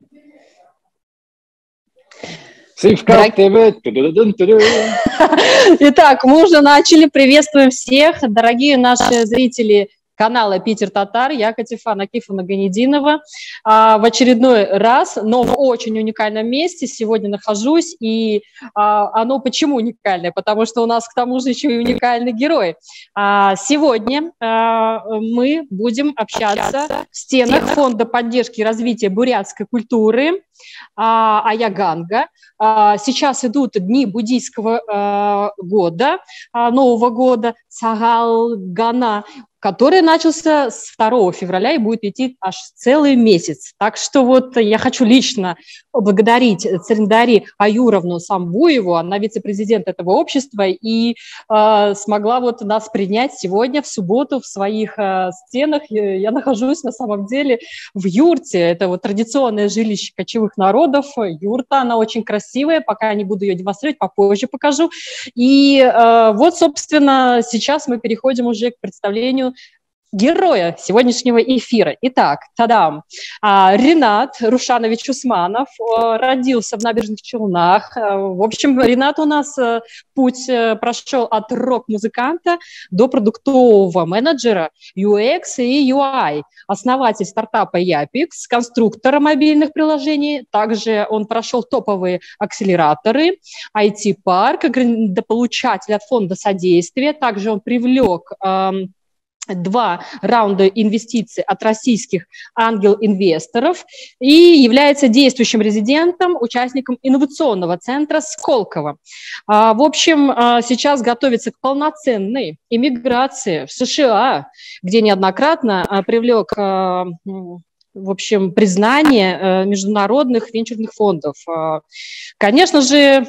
Итак, мы уже начали. Приветствуем всех, дорогие наши зрители канала «Питер Татар». Я Катифа Накифовна Ганединова. В очередной раз, но в очень уникальном месте сегодня нахожусь. И оно почему уникальное? Потому что у нас к тому же еще и уникальный герой. Сегодня мы будем общаться в стенах Фонда поддержки и развития бурятской культуры Аяганга. Сейчас идут дни буддийского года, Нового года, Сагалгана, который начался с 2 февраля и будет идти аж целый месяц. Так что вот я хочу лично поблагодарить Цариндари Аюровну Самбуеву, она вице-президент этого общества, и смогла вот нас принять сегодня, в субботу, в своих стенах. Я нахожусь на самом деле в юрте, это вот традиционное жилище кочевых народов, юрта, она очень красивая, пока не буду ее демонстрировать, попозже покажу. И вот, собственно, сейчас мы переходим уже к представлению героя сегодняшнего эфира. Итак, тадам! Ринат Рушанович Усманов родился в Набережных Челнах. В общем, Ринат у нас путь прошел от рок-музыканта до продуктового менеджера UX и UI, основатель стартапа Yapix, конструктора мобильных приложений. Также он прошел топовые акселераторы, IT-парк, грантополучатель от фонда содействия. Также он привлек 2 раунда инвестиций от российских ангел-инвесторов и является действующим резидентом, участником инновационного центра Сколково. В общем, сейчас готовится к полноценной иммиграции в США, где неоднократно привлек в общем, признание международных венчурных фондов. Конечно же,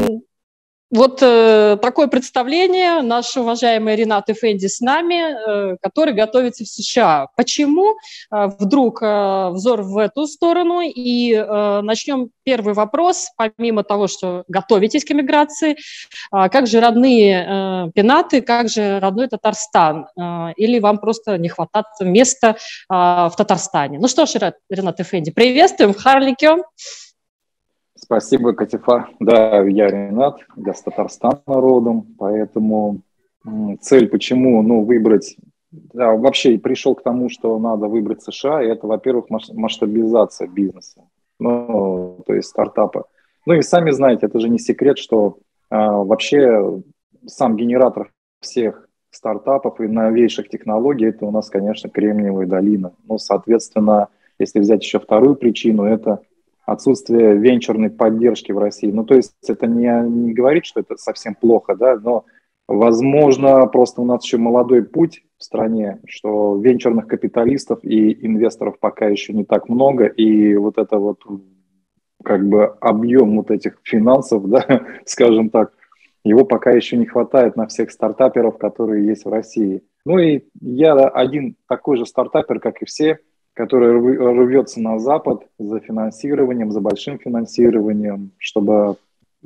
вот такое представление наш уважаемый Ринат Эфенди с нами, который готовится в США. Почему вдруг взор в эту сторону? И начнем первый вопрос, помимо того, что готовитесь к эмиграции, как же родные пенаты, как же родной Татарстан? Или вам просто не хватает места в Татарстане? Ну что ж, Ринат Эфенди, приветствуем в Харлике. Спасибо, Катифа. Да, я Ринат, я с Татарстана родом, поэтому цель почему, выбрать, да, вообще пришел к тому, что надо выбрать США, и это, во-первых, масштабизация бизнеса, то есть стартапа. Ну и сами знаете, это же не секрет, что вообще сам генератор всех стартапов и новейших технологий, это у нас, конечно, Кремниевая долина. Ну, соответственно, если взять еще вторую причину, это отсутствие венчурной поддержки в России. Ну, то есть это не говорит, что это совсем плохо, да, но, возможно, просто у нас еще молодой путь в стране, что венчурных капиталистов и инвесторов пока еще не так много, и вот это вот как бы объем вот этих финансов, да, скажем так, его пока еще не хватает на всех стартаперов, которые есть в России. Ну и я один такой же стартапер, как и все, который рвется на Запад за финансированием, за большим финансированием, чтобы,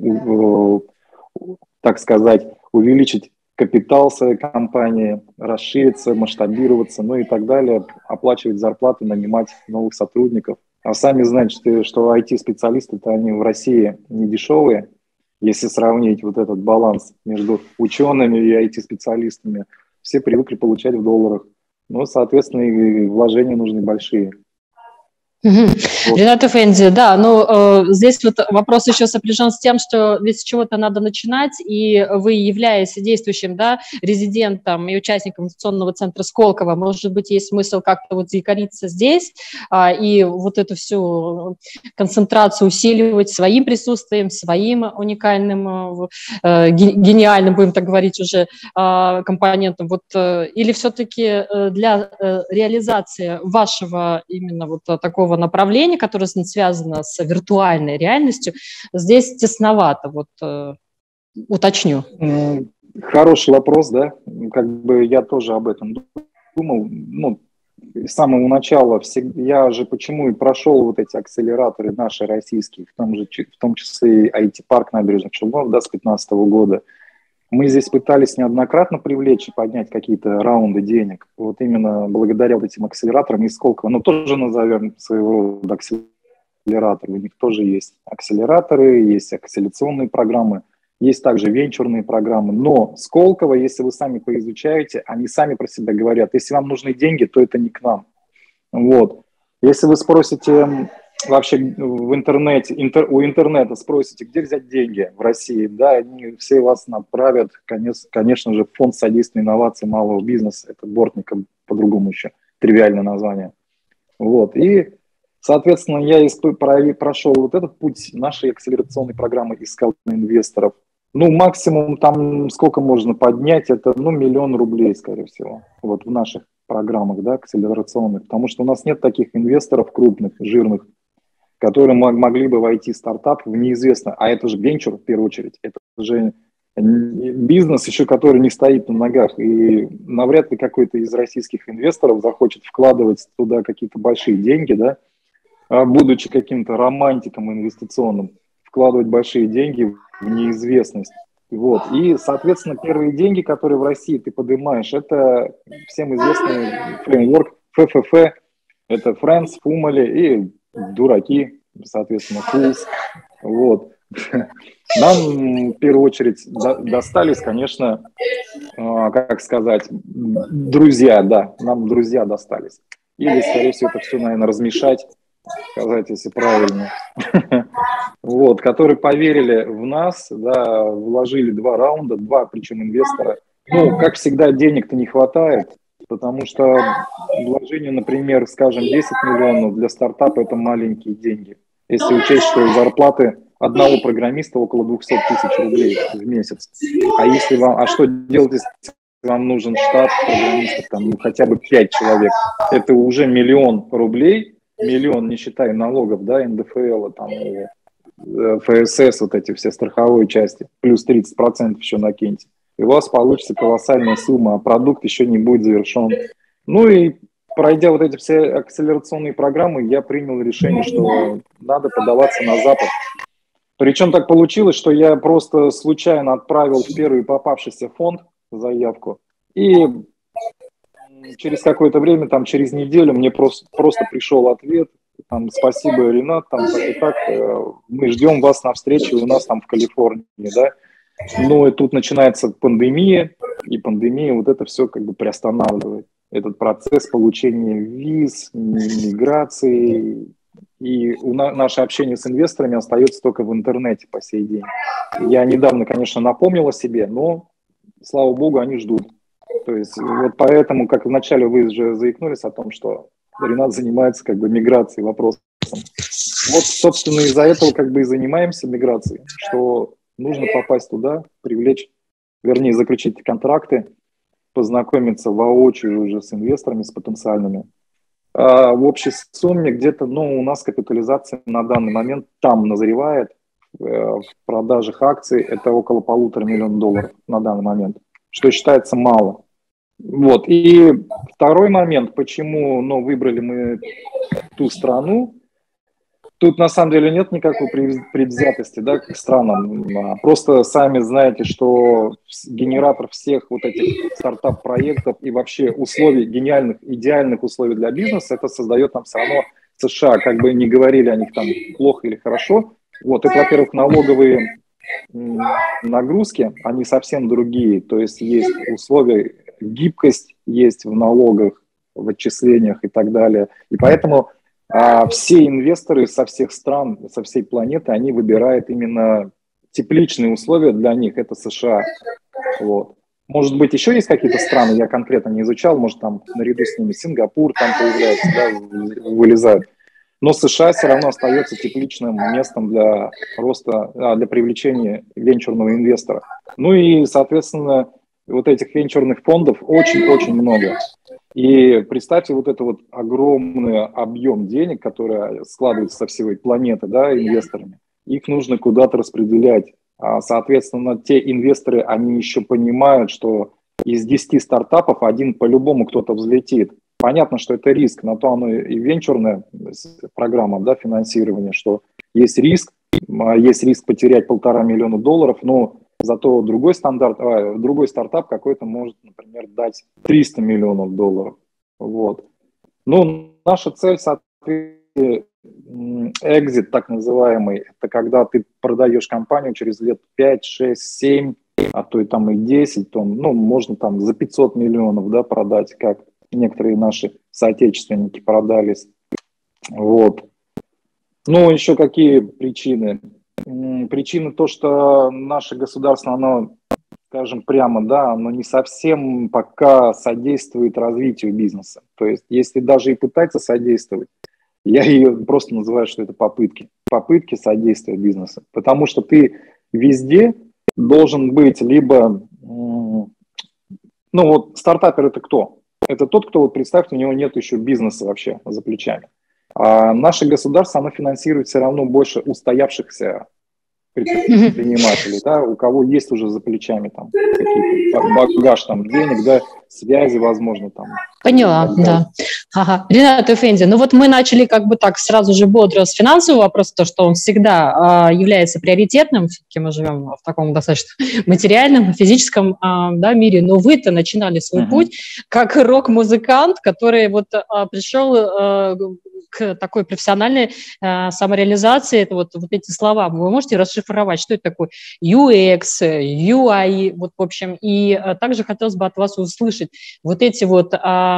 так сказать, увеличить капитал своей компании, расшириться, масштабироваться, ну и так далее, оплачивать зарплаты, нанимать новых сотрудников. А сами знаете, что IT-специалисты-то они в России не дешевые, если сравнить вот этот баланс между учеными и IT-специалистами. Все привыкли получать в долларах. Ну, соответственно, и вложения нужны большие. Вот. Ринат Эфенди, да, здесь вот вопрос еще сопряжен с тем, что ведь с чего-то надо начинать, и вы, являясь действующим, да, резидентом и участником инвестиционного центра Сколково, может быть, есть смысл как-то вот заикариться здесь и вот эту всю концентрацию усиливать своим присутствием, своим уникальным, гениальным, будем так говорить уже, компонентом, вот, или все-таки для реализации вашего именно вот такого направления, которое связано с виртуальной реальностью, здесь тесновато, вот уточню. Хороший вопрос, да, как бы я тоже об этом думал, с самого начала, я же почему и прошел вот эти акселераторы наши российские, в том числе и IT-парк Набережных Челнов, да, с 2015 года. Мы здесь пытались неоднократно привлечь и поднять какие-то раунды денег. Вот именно благодаря вот этим акселераторам из Сколково, тоже назовем своего рода акселераторы. У них тоже есть акселераторы, есть акселерационные программы, есть также венчурные программы. Но Сколково, если вы сами поизучаете, они сами про себя говорят, если вам нужны деньги, то это не к нам. Вот. Если вы спросите вообще в интернете, у интернета спросите, где взять деньги в России, да, они все вас направят, конечно же, в Фонд содействия инноваций малого бизнеса, это Бортников, по-другому еще, тривиальное название. Вот, и, соответственно, я прошел вот этот путь нашей акселерационной программы, искал инвесторов. Ну, максимум там сколько можно поднять, это, ну, 1 000 000 рублей, скорее всего, вот в наших программах, да, акселерационных, потому что у нас нет таких инвесторов крупных, жирных, которые могли бы войти в стартап в неизвестно, а это же венчур в первую очередь, это же бизнес еще, который не стоит на ногах, и навряд ли какой-то из российских инвесторов захочет вкладывать туда какие-то большие деньги, да, будучи каким-то романтиком инвестиционным, вкладывать большие деньги в неизвестность. Вот. И, соответственно, первые деньги, которые в России ты поднимаешь, это всем известный фреймворк ФФФ, это Friends, Фумали и дураки, соответственно, Fools. Вот. Нам в первую очередь достались, конечно, как сказать, друзья, да, нам друзья достались. Или, скорее всего, это все, наверное, размешать, сказать, если правильно. Вот, которые поверили в нас, да, вложили 2 раунда, 2, причем инвестора. Ну, как всегда, денег-то не хватает, потому что вложение, например, скажем, 10 миллионов для стартапа – это маленькие деньги. Если учесть, что зарплаты одного программиста около 200 000 рублей в месяц. А что делать, если вам нужен штат программистов, там, ну, хотя бы 5 человек? Это уже 1 000 000 рублей, 1 000 000, не считая налогов, да, НДФЛ, там, ФСС, вот эти все страховые части, плюс 30% еще накиньте. И у вас получится колоссальная сумма, а продукт еще не будет завершен. Ну и пройдя вот эти все акселерационные программы, я принял решение, что надо подаваться на Запад. Причем так получилось, что я просто случайно отправил в первый попавшийся фонд заявку, и через какое-то время, там через неделю, мне просто пришел ответ, там, спасибо, Ренат, там, так и так, мы ждем вас на встрече у нас там в Калифорнии, да. Ну и тут начинается пандемия, и пандемия вот это все как бы приостанавливает. Этот процесс получения виз, миграции, и наше общение с инвесторами остается только в интернете по сей день. Я недавно, конечно, напомнил о себе, но, слава богу, они ждут. То есть вот поэтому, как вначале вы же заикнулись о том, что Ренат занимается как бы миграцией, вопросом. Вот, собственно, из-за этого как бы и занимаемся миграцией, что нужно попасть туда, привлечь, вернее, заключить контракты, познакомиться воочию уже с инвесторами, с потенциальными. А в общей сумме где-то, ну, у нас капитализация на данный момент там назревает в продажах акций, это около $1,5 миллиона на данный момент, что считается мало. Вот. И второй момент, почему, ну, выбрали мы ту страну, тут на самом деле нет никакой предвзятости, да, к странам. Просто сами знаете, что генератор всех вот этих стартап-проектов и вообще условий, гениальных, идеальных условий для бизнеса, это создает нам все равно США. Как бы не говорили о них там плохо или хорошо. Вот, это, во-первых, налоговые нагрузки, они совсем другие. То есть есть условия, гибкость есть в налогах, в отчислениях и так далее. И поэтому все инвесторы со всех стран, со всей планеты, они выбирают именно тепличные условия для них, это США. Вот. Может быть, еще есть какие-то страны, я конкретно не изучал, может, там наряду с ними Сингапур там появляется, да, вылезают. Но США все равно остается тепличным местом для роста, для привлечения венчурного инвестора. Ну и, соответственно, вот этих венчурных фондов очень-очень много. И представьте вот это вот огромный объем денег, который складывается со всей планеты, да, инвесторами. Их нужно куда-то распределять. Соответственно, те инвесторы, они еще понимают, что из 10 стартапов один по-любому кто-то взлетит. Понятно, что это риск, на то оно и венчурная программа, да, финансирования, что есть риск потерять $1,5 миллиона, но зато другой стартап какой-то может, например, дать $300 миллионов. Вот. Ну, наша цель, соответственно, экзит, так называемый, это когда ты продаешь компанию через лет 5, 6, 7, а то и там и 10, то, ну, можно там за 500 миллионов, да, продать, как некоторые наши соотечественники продались. Вот. Ну, еще какие причины? Причина то, что наше государство, оно, скажем прямо, да, оно не совсем пока содействует развитию бизнеса. То есть, если даже и пытается содействовать, я ее просто называю, что это попытки. Попытки содействия бизнесу. Потому что ты везде должен быть либо... Ну вот стартапер это кто? Это тот, кто, вот представьте, у него нет еще бизнеса вообще за плечами. А наше государство, оно финансирует все равно больше устоявшихся предпринимателей, да, у кого есть уже за плечами там какие-то багаж там денег, да, связи, возможно, там. Поняла, да. Ага. Ренат Эфенди, ну вот мы начали как бы так сразу же бодро с финансового вопроса, то, что он всегда является приоритетным, все-таки мы живем в таком достаточно материальном, физическом да, мире, но вы-то начинали свой путь как рок-музыкант, который вот пришел к такой профессиональной самореализации. Это вот эти слова вы можете расшифровать, что это такое UX, UI, вот в общем, и также хотелось бы от вас услышать вот эти вот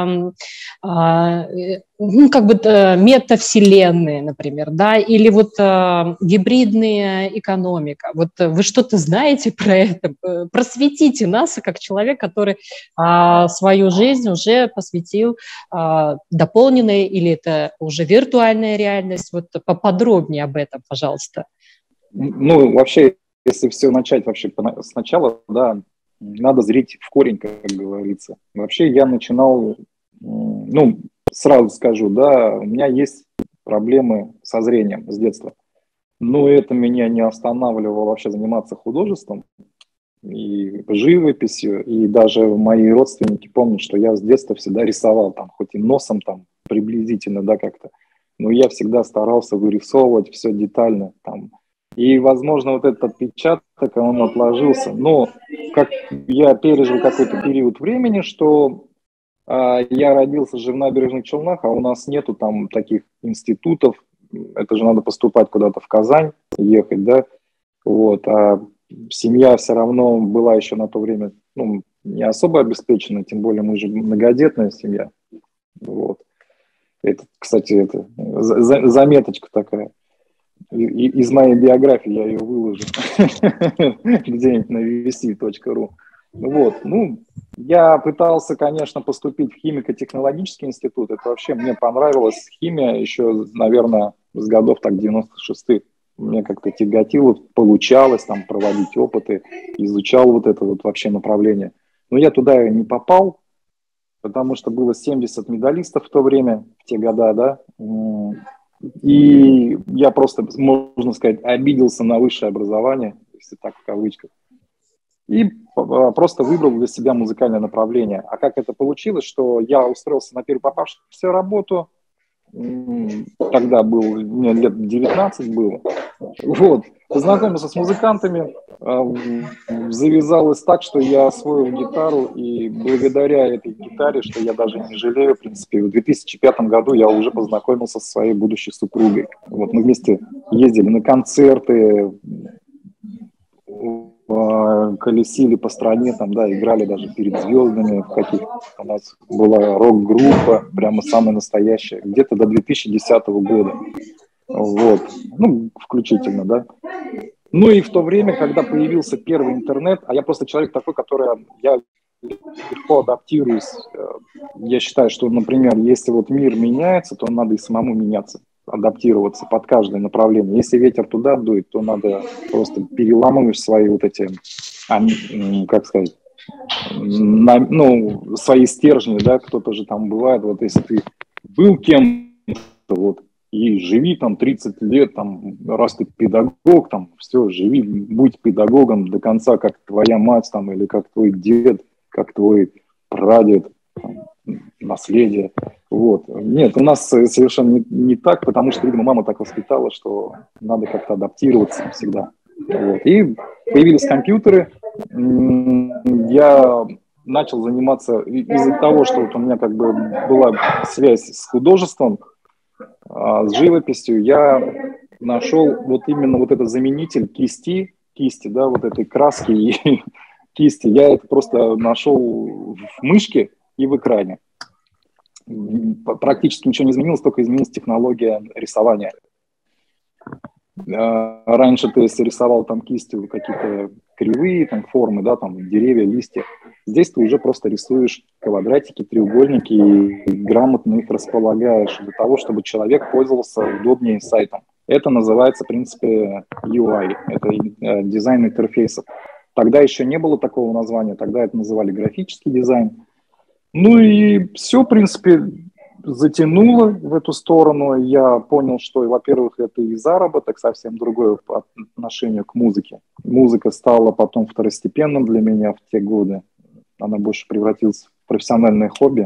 ну, как бы метавселенные, например, да, или вот гибридная экономика. Вот вы что-то знаете про это? Просветите нас, как человек, который свою жизнь уже посвятил дополненной, или это уже виртуальная реальность. Вот поподробнее об этом, пожалуйста. Ну, вообще, если все начать вообще сначала, да, надо зрить в корень, как говорится. Вообще я начинал, ну, сразу скажу, да, у меня есть проблемы со зрением с детства. Но это меня не останавливало вообще заниматься художеством и живописью. И даже мои родственники помнят, что я с детства всегда рисовал, там, хоть и носом там приблизительно, да, как-то. Но я всегда старался вырисовывать все детально, там. И, возможно, вот этот отпечаток, он отложился. Но как я пережил какой-то период времени, что я родился же в Набережных Челнах, а у нас нету там таких институтов. Это же надо поступать куда-то в Казань, ехать, да. Вот. А семья все равно была еще на то время, ну, не особо обеспечена, тем более мы же многодетная семья. Вот. Это, кстати, это заметочка такая. Из моей биографии я ее выложу где-нибудь на vc.ru. Вот, ну, я пытался, конечно, поступить в химико-технологический институт. Это вообще мне понравилась химия еще, наверное, с годов так 96-х. Мне как-то тяготило, получалось там проводить опыты, изучал вот это вот вообще направление. Но я туда не попал, потому что было 70 медалистов в то время, в те года, да. И я просто, можно сказать, обиделся на высшее образование, если так в кавычках, и просто выбрал для себя музыкальное направление. А как это получилось, что я устроился на первую попавшуюся работу, тогда был, мне лет 19 было, вот, познакомился с музыкантами, завязалось так, что я освоил гитару, и благодаря этой гитаре, что я даже не жалею, в принципе, в 2005 году я уже познакомился со своей будущей супругой. Вот, мы вместе ездили на концерты, колесили по стране, там, да, играли даже перед звездами, в каких у нас была рок-группа, прямо самая настоящая, где-то до 2010 года, вот, ну, включительно, да. Ну и в то время, когда появился первый интернет, а я просто человек такой, который, я легко адаптируюсь, я считаю, что, например, если вот мир меняется, то надо и самому меняться, адаптироваться под каждое направление. Если ветер туда дует, то надо просто переламывать свои вот эти, как сказать, ну, свои стержни, да, кто-то же там бывает, вот если ты был кем-то, вот, и живи там 30 лет, там, раз ты педагог, там, все, живи, будь педагогом до конца, как твоя мать, там, или как твой дед, как твой прадед, там, наследие. Вот. Нет, у нас совершенно не так, потому что, видимо, мама так воспитала, что надо как-то адаптироваться всегда. Вот. И появились компьютеры, я начал заниматься из-за того, что вот у меня как бы была связь с художеством, с живописью, я нашел вот именно вот этот заменитель кисти, да, вот этой краски и кисти. Я это просто нашел в мышке и в экране. Практически ничего не изменилось, только изменилась технология рисования. Раньше ты, если рисовал там кистью какие-то кривые там, формы, да, там деревья, листья, здесь ты уже просто рисуешь квадратики, треугольники и грамотно их располагаешь для того, чтобы человек пользовался удобнее сайтом. Это называется, в принципе, UI, это дизайн интерфейсов. Тогда еще не было такого названия, тогда это называли графический дизайн. Ну и все, в принципе, затянуло в эту сторону. Я понял, что, во-первых, это и заработок совсем другой по отношению к музыке. Музыка стала потом второстепенным для меня в те годы. Она больше превратилась в профессиональное хобби.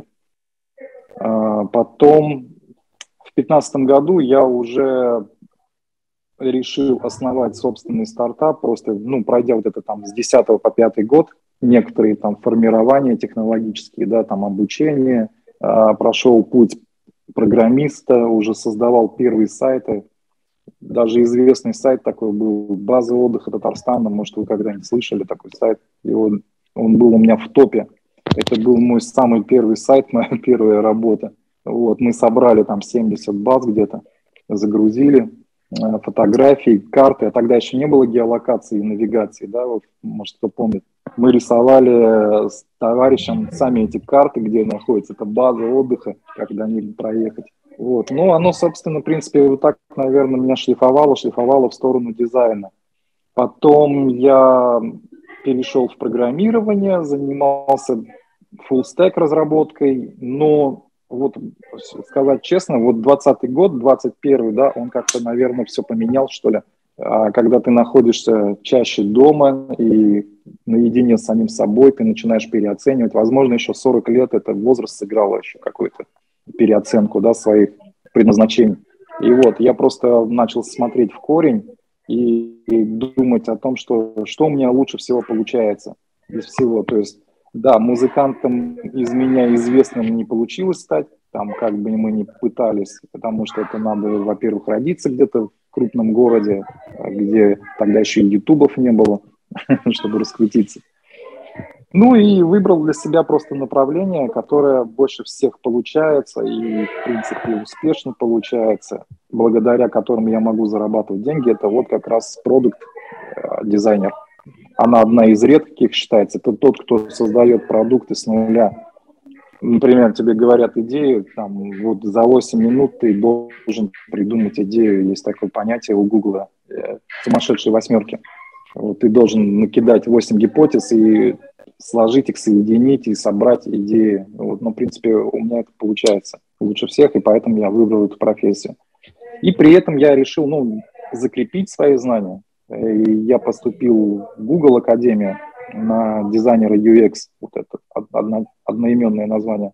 Потом в 2015 году я уже решил основать собственный стартап, просто, пройдя вот это там с 10 по 5 год, некоторые там формирования технологические, да, там обучение, прошел путь программиста, уже создавал первые сайты, даже известный сайт такой был, база отдыха Татарстана, может, вы когда-нибудь слышали такой сайт, и он был у меня в топе, это был мой самый первый сайт, моя первая работа, вот, мы собрали там 70 баз где-то, загрузили фотографии, карты, а тогда еще не было геолокации и навигации, да, вот, может, кто помнит. Мы рисовали с товарищем сами эти карты, где находится эта база отдыха, как до них проехать. Вот. Ну, оно, собственно, в принципе, вот так, наверное, меня шлифовало в сторону дизайна. Потом я перешел в программирование, занимался full-stack разработкой, но вот сказать честно, вот 20-й год, 21-й, да, он как-то, наверное, все поменял, что ли. Когда ты находишься чаще дома и наедине с самим собой, ты начинаешь переоценивать. Возможно, еще 40 лет это возраст сыграл еще какую-то переоценку, да, своих предназначений. И вот я просто начал смотреть в корень и думать о том, что у меня лучше всего получается из всего. То есть, да, музыкантом из меня известным не получилось стать, там как бы мы ни пытались, потому что это надо, во-первых, родиться где-то в крупном городе, где тогда еще и ютубов не было, чтобы раскрутиться. Ну и выбрал для себя просто направление, которое больше всех получается и, в принципе, успешно получается, благодаря которому я могу зарабатывать деньги. Это вот как раз продукт-дизайнер. Она одна из редких считается. Это тот, кто создает продукты с нуля. Например, тебе говорят идею, там, вот за 8 минут ты должен придумать идею. Есть такое понятие у Гугла «сумасшедшие восьмерки». Вот, ты должен накидать 8 гипотез и сложить их, соединить и собрать идеи. Вот, ну, в принципе, у меня это получается лучше всех, и поэтому я выбрал эту профессию. И при этом я решил, закрепить свои знания. И я поступил в Google Академию на дизайнера UX, вот это одноименное название.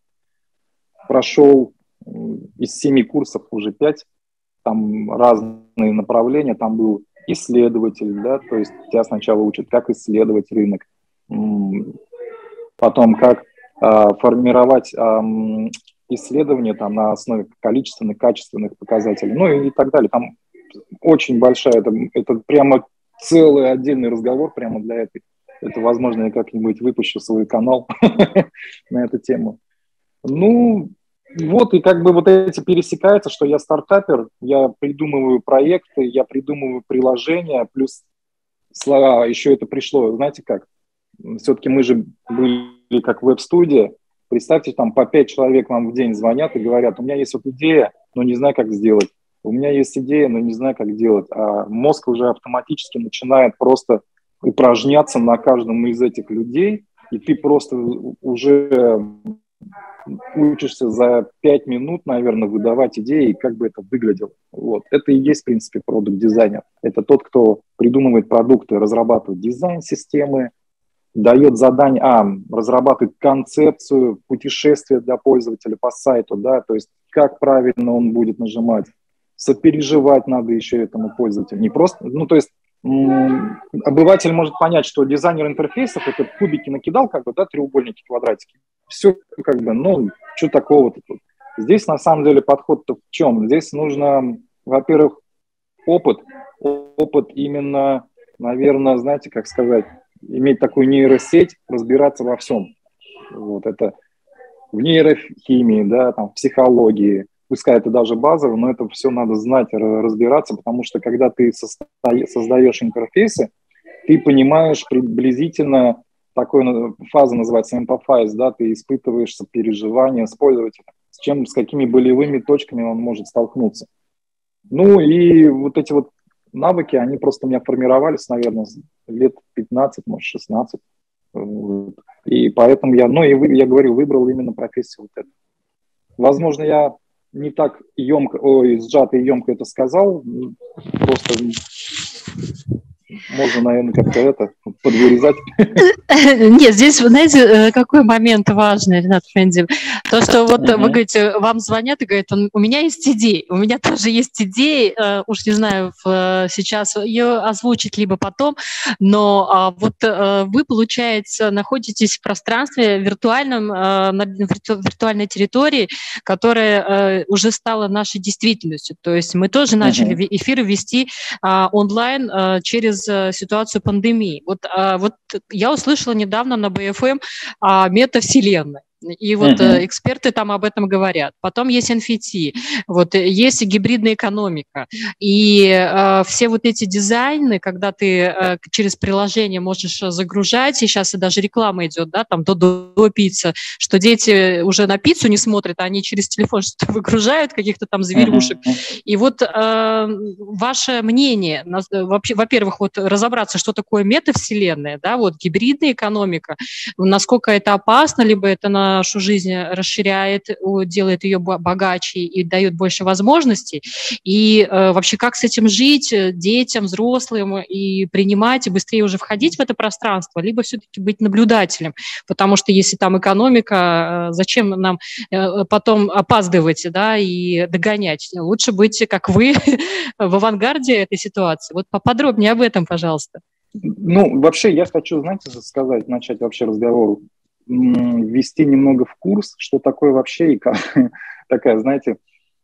Прошел из 7 курсов уже 5, там разные направления, там был исследователь, да, то есть тебя сначала учат, как исследовать рынок, потом как формировать исследования там, на основе количественных, качественных показателей, ну и так далее. Там очень большая, это прямо целый отдельный разговор прямо для этой. Это, возможно, я как-нибудь выпущу свой канал на эту тему. Ну, вот, и как бы вот эти пересекаются, что я стартапер, я придумываю проекты, я придумываю приложения, плюс слова, еще это пришло, знаете как, все-таки мы же были как веб-студия, представьте, там по 5 человек вам в день звонят и говорят, у меня есть вот идея, но не знаю, как сделать, у меня есть идея, но не знаю, как делать, а мозг уже автоматически начинает просто упражняться на каждом из этих людей, и ты просто уже учишься за 5 минут, наверное, выдавать идеи, как бы это выглядело. Вот. Это и есть, в принципе, продукт-дизайнер. Это тот, кто придумывает продукты, разрабатывает дизайн-системы, дает задание, разрабатывает концепцию путешествия для пользователя по сайту, да, то есть как правильно он будет нажимать, сопереживать надо еще этому пользователю. Не просто, то есть обыватель может понять, что дизайнер интерфейсов это кубики накидал, как бы, да, треугольники, квадратики. Все как бы, что такого-то тут. Здесь на самом деле подход-то в чем? Здесь нужно, во-первых, опыт именно, наверное, знаете, как сказать, иметь такую нейросеть, разбираться во всем. Вот это в нейрохимии, да, там, в психологии, пускай это даже базово, но это все надо знать, разбираться, потому что когда ты создаешь интерфейсы, ты понимаешь приблизительно, такой фаза называется empathize, да, ты испытываешь сопереживание с пользователем, с какими болевыми точками он может столкнуться. Ну и вот эти вот навыки, они просто у меня формировались, наверное, лет 15, может, 16. И поэтому я говорю, выбрал именно профессию вот эту. Возможно, я не так сжато и емко это сказал, просто можно, наверное, как-то это подвырезать. Нет, здесь, знаете, какой момент важный, Ренат Фенди? То, что вот вы говорите, вам звонят и говорят, у меня есть идеи, у меня тоже есть идеи, уж не знаю, сейчас ее озвучить либо потом, но вот вы, получается, находитесь в пространстве виртуальном, на виртуальной территории, которая уже стала нашей действительностью. То есть мы тоже начали эфиры вести онлайн через ситуацию пандемии. Вот я услышала недавно на БФМ о метавселенной. И вот эксперты там об этом говорят. Потом есть NFT, вот есть гибридная экономика. И все вот эти дизайны, когда ты через приложение можешь загружать, и сейчас и даже реклама идет, да, там до пиццы, что дети уже на пиццу не смотрят, а они через телефон что-то выгружают, каких-то там зверюшек. И вот ваше мнение, вообще, во-первых, вот разобраться, что такое метавселенная, да, вот гибридная экономика, насколько это опасно, либо это нашу жизнь расширяет, делает ее богаче и дает больше возможностей, и вообще как с этим жить детям, взрослым, и принимать, и быстрее уже входить в это пространство, либо все-таки быть наблюдателем, потому что если там экономика, зачем нам потом опаздывать, да, и догонять? Лучше быть, как вы, в авангарде этой ситуации. Вот поподробнее об этом, пожалуйста. Ну, вообще, я хочу, знаете, начать вообще разговор, ввести немного в курс, что такое вообще и как такая, знаете,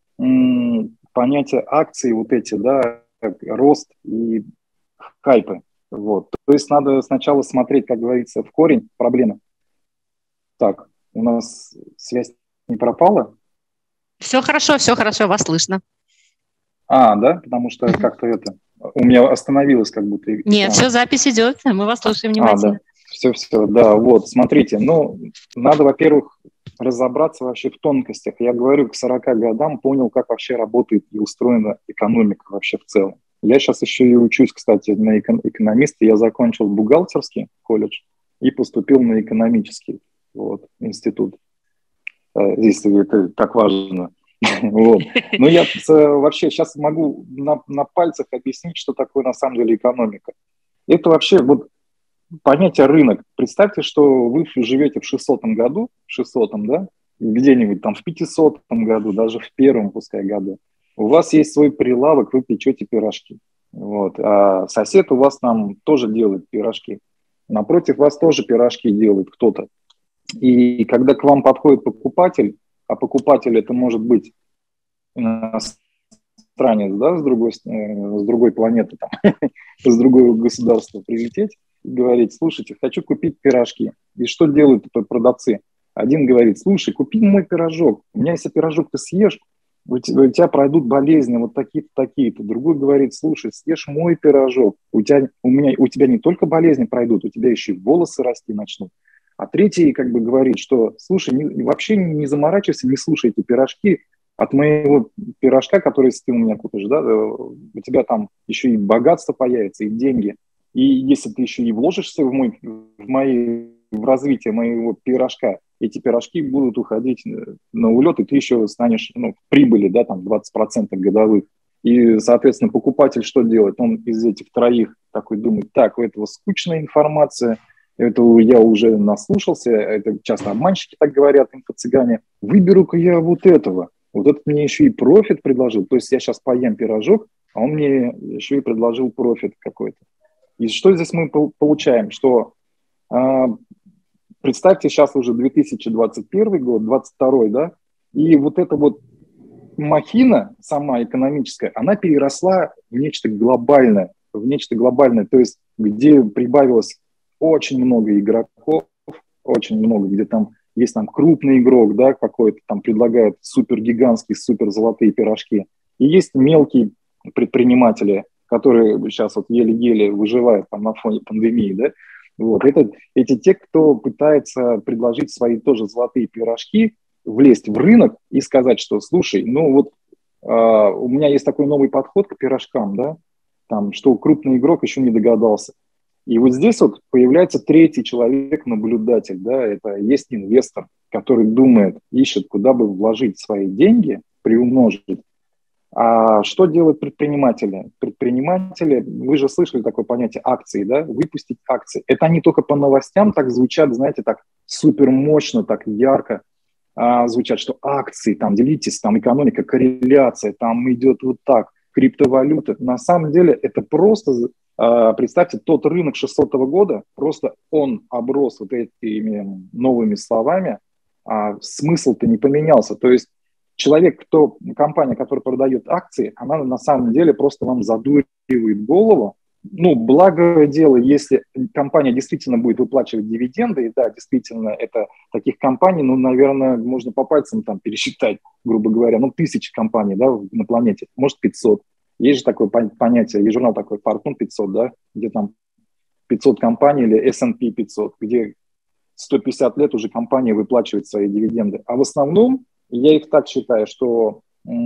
понятие акций вот эти, да, рост и хайпы. Вот. То есть надо сначала смотреть, как говорится, в корень проблемы. Так, у нас связь не пропала? Все хорошо, вас слышно. Да, потому что как-то это... У меня остановилось как будто... Нет, все, запись идет, мы вас слушаем внимательно. Да. Все, да, вот, смотрите, надо, во-первых, разобраться вообще в тонкостях. Я говорю, к 40 годам понял, как вообще работает и устроена экономика вообще в целом. Я сейчас еще и учусь, кстати, на экономиста. Я закончил бухгалтерский колледж и поступил на экономический институт. Если это так важно. Вот. Но я вообще сейчас могу на пальцах объяснить, что такое на самом деле экономика. Это вообще понятие рынок. Представьте, что вы живете в 600-м году, да, где-нибудь там в 500-м году, даже в первом, пускай, году. У вас есть свой прилавок, вы печете пирожки. Вот. А сосед у вас там тоже делает пирожки. Напротив вас тоже пирожки делает кто-то. И когда к вам подходит покупатель, а покупатель это может быть иностранец, да, с другой планеты, там, с другого государства прилететь и говорить: слушайте, хочу купить пирожки. И что делают продавцы? Один говорит: слушай, купи мой пирожок. У меня, если пирожок ты съешь, у тебя пройдут болезни вот такие-то, такие-то. Другой говорит: слушай, съешь мой пирожок. У тебя не только болезни пройдут, у тебя еще и волосы расти начнут. А третий говорит, что слушай, вообще не заморачивайся, не слушай эти пирожки. От моего пирожка, который ты у меня купишь, да, у тебя там еще и богатство появится, и деньги. И если ты еще и вложишься в развитие моего пирожка, эти пирожки будут уходить на улет, и ты еще станешь в прибыли, да, там 20% годовых. И, соответственно, покупатель что делает? Он из этих троих такой думает: так, у этого скучная информация, этого я уже наслушался, это часто обманщики так говорят, инфо-цыгане. Выберу-ка я вот этого. Вот этот мне еще и профит предложил. То есть я сейчас поем пирожок, а он мне еще и предложил профит какой-то. И что здесь мы получаем? Что представьте, сейчас уже 2021 год, 2022, да, и вот это махина сама экономическая, она переросла в нечто глобальное, то есть где прибавилось очень много игроков, очень много, где там есть там крупный игрок, да, какой-то там предлагает супергигантские, суперзолотые пирожки, и есть мелкие предприниматели, которые сейчас вот еле-еле выживают там на фоне пандемии, да, вот, эти те, кто пытается предложить свои тоже золотые пирожки, влезть в рынок и сказать, что, слушай, ну вот у меня есть такой новый подход к пирожкам, да, там, что крупный игрок еще не догадался. И вот здесь вот появляется третий человек-наблюдатель, да, это есть инвестор, который думает, ищет, куда бы вложить свои деньги, приумножить. А что делают предприниматели? Предприниматели, вы же слышали такое понятие акции, да, выпустить акции. Это они только по новостям так звучат, знаете, так супер мощно, так ярко звучат, что акции, там, делитесь, там, экономика, корреляция, там идет вот так, криптовалюта. На самом деле это просто, представьте, тот рынок 600 года, просто он оброс вот этими новыми словами, а смысл-то не поменялся. То есть человек, компания, которая продает акции, она на самом деле просто вам задуривает голову. Ну, благое дело, если компания действительно будет выплачивать дивиденды, и да, действительно, это таких компаний, ну, наверное, можно по пальцам там пересчитать, грубо говоря, ну, 1000 компаний, да, на планете, может, 500. Есть же такое понятие, есть журнал такой, Fortune 500, да, где там 500 компаний или S&P 500, где 150 лет уже компания выплачивает свои дивиденды. А в основном, я их так считаю, что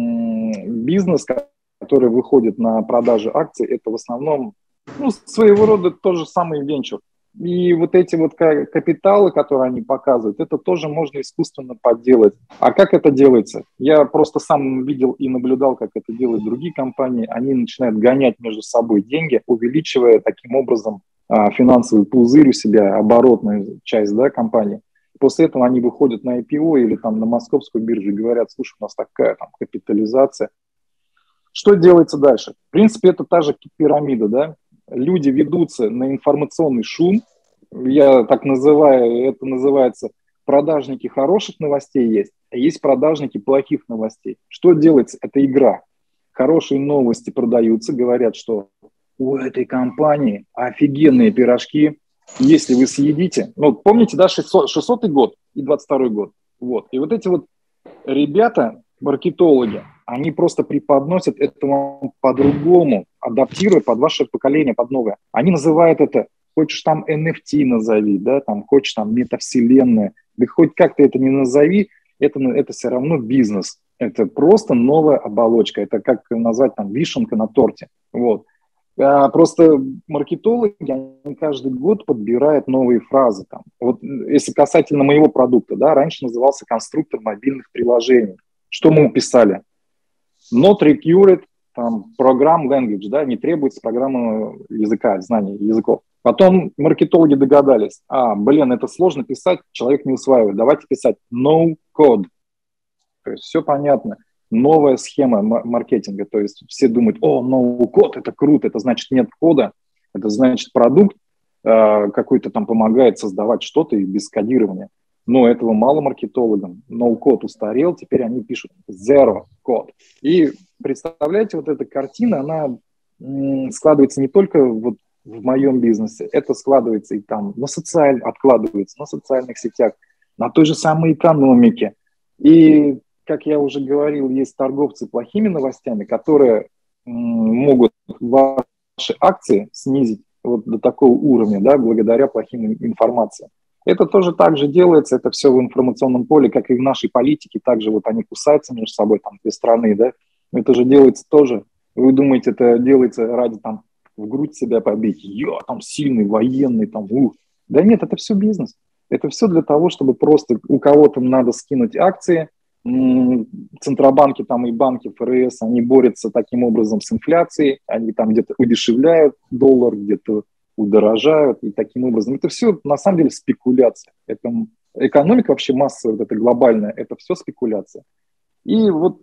бизнес, который выходит на продажи акций, это в основном, ну, своего рода тот же самый венчур. И вот эти вот капиталы, которые они показывают, это тоже можно искусственно подделать. А как это делается? Я просто сам видел и наблюдал, как это делают другие компании. Они начинают гонять между собой деньги, увеличивая таким образом финансовый пузырь у себя, оборотную часть, да, компании. После этого они выходят на IPO или там на московскую биржу и говорят, слушай, у нас такая там капитализация. Что делается дальше? В принципе, это та же пирамида, да? Люди ведутся на информационный шум, я так называю, это называется продажники хороших новостей есть, а есть продажники плохих новостей. Что делается? Это игра. Хорошие новости продаются, говорят, что у этой компании офигенные пирожки, если вы съедите, ну, помните, да, 600 год и 22 год, вот, и вот эти вот ребята, маркетологи, они просто преподносят это вам по-другому, адаптируя под ваше поколение, под новое. Они называют это, хочешь там NFT назови, да, там, хочешь там метавселенная, да хоть как ты это не назови, это все равно бизнес. Это просто новая оболочка, это как назвать там вишенка на торте, вот. Просто маркетологи, они каждый год подбирают новые фразы. Там. Вот если касательно моего продукта, да, раньше назывался конструктор мобильных приложений. Что мы писали? Not required там, program language, да, не требуется программного языка, знания языков. Потом маркетологи догадались, это сложно писать, человек не усваивает, давайте писать no code. То есть все понятно. Новая схема маркетинга, то есть все думают, no код, это круто, это значит нет кода, это значит продукт какой-то там помогает создавать что-то и без кодирования. Но этого мало маркетологам. No код устарел, теперь они пишут zero код. И представляете, вот эта картина, она складывается не только вот в моем бизнесе, это складывается и там откладывается на социальных сетях, на той же самой экономике. И как я уже говорил, есть торговцы плохими новостями, которые могут ваши акции снизить вот до такого уровня, да, благодаря плохим информациям. Это тоже так же делается, это все в информационном поле, как и в нашей политике, также вот они кусаются между собой, там, две страны, да, это же делается тоже. Вы думаете, это делается ради там в грудь себя побить, я там сильный, военный, там, Да нет, это все бизнес. Это все для того, чтобы просто у кого-то надо скинуть акции, Центробанки там и банки ФРС, они борются таким образом с инфляцией, они там где-то удешевляют доллар, где-то удорожают, и таким образом. Это все на самом деле спекуляция. Это экономика вообще массовая, вот эта глобальная, это все спекуляция. И вот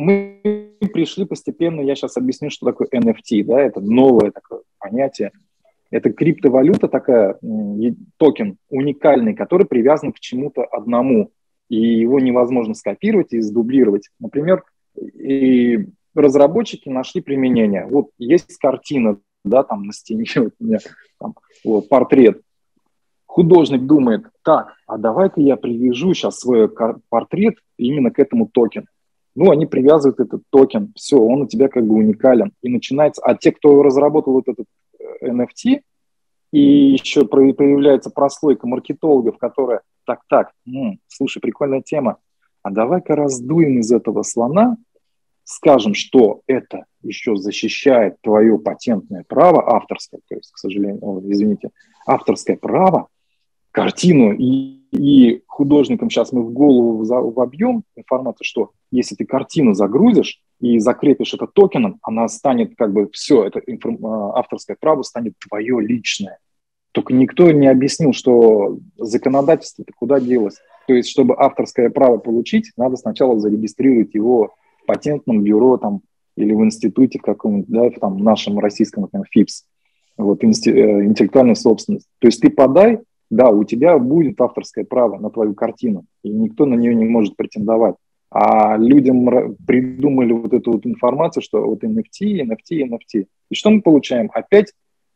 мы пришли постепенно, я сейчас объясню, что такое NFT, да, это новое такое понятие. Это криптовалюта такая, токен уникальный, который привязан к чему-то одному. И его невозможно скопировать и сдублировать. Например, И разработчики нашли применение. Вот есть картина, да, там на стене вот у меня там, вот, портрет. Художник думает, так, а давай-ка я привяжу сейчас свой портрет именно к этому токену. Ну, они привязывают этот токен, все, он у тебя как бы уникален. И начинается, а те, кто разработал вот этот NFT, и еще появляется прослойка маркетологов, которая, слушай, прикольная тема, а давай-ка раздуем из этого слона, скажем, что это еще защищает твое патентное право, авторское, то есть, к сожалению, извините, авторское право, картину, и художникам сейчас мы в голову вобьем информацию, что если ты картину загрузишь и закрепишь это токеном, она станет как бы все, это авторское право станет твое личное. Только никто не объяснил, что законодательство-то куда делось. То есть, чтобы авторское право получить, надо сначала зарегистрировать его в патентном бюро там, или в институте в каком-нибудь, да, в там, нашем российском, например, ФИПС, вот, интеллектуальная собственность. То есть ты подай, да, у тебя будет авторское право на твою картину, и никто на нее не может претендовать. А людям придумали вот эту вот информацию, что вот NFT. И что мы получаем? Опять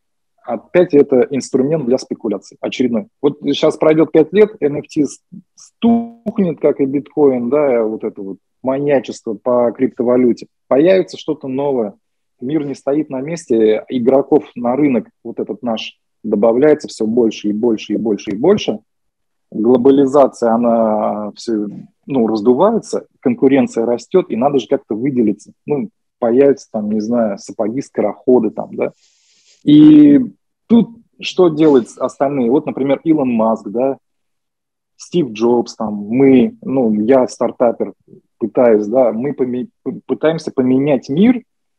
это инструмент для спекуляций очередной. Вот сейчас пройдет 5 лет, NFT стухнет, как и биткоин, да, вот это вот маньячество по криптовалюте. Появится что-то новое. Мир не стоит на месте, игроков на рынок вот этот наш добавляется все больше и больше и больше и больше. Глобализация, она все, раздувается, конкуренция растет, и надо же как-то выделиться. Появятся там, не знаю, сапоги-скороходы там, да. И тут что делают остальные? Вот, например, Илон Маск, да, Стив Джобс, там, я стартапер, мы пытаемся поменять мир,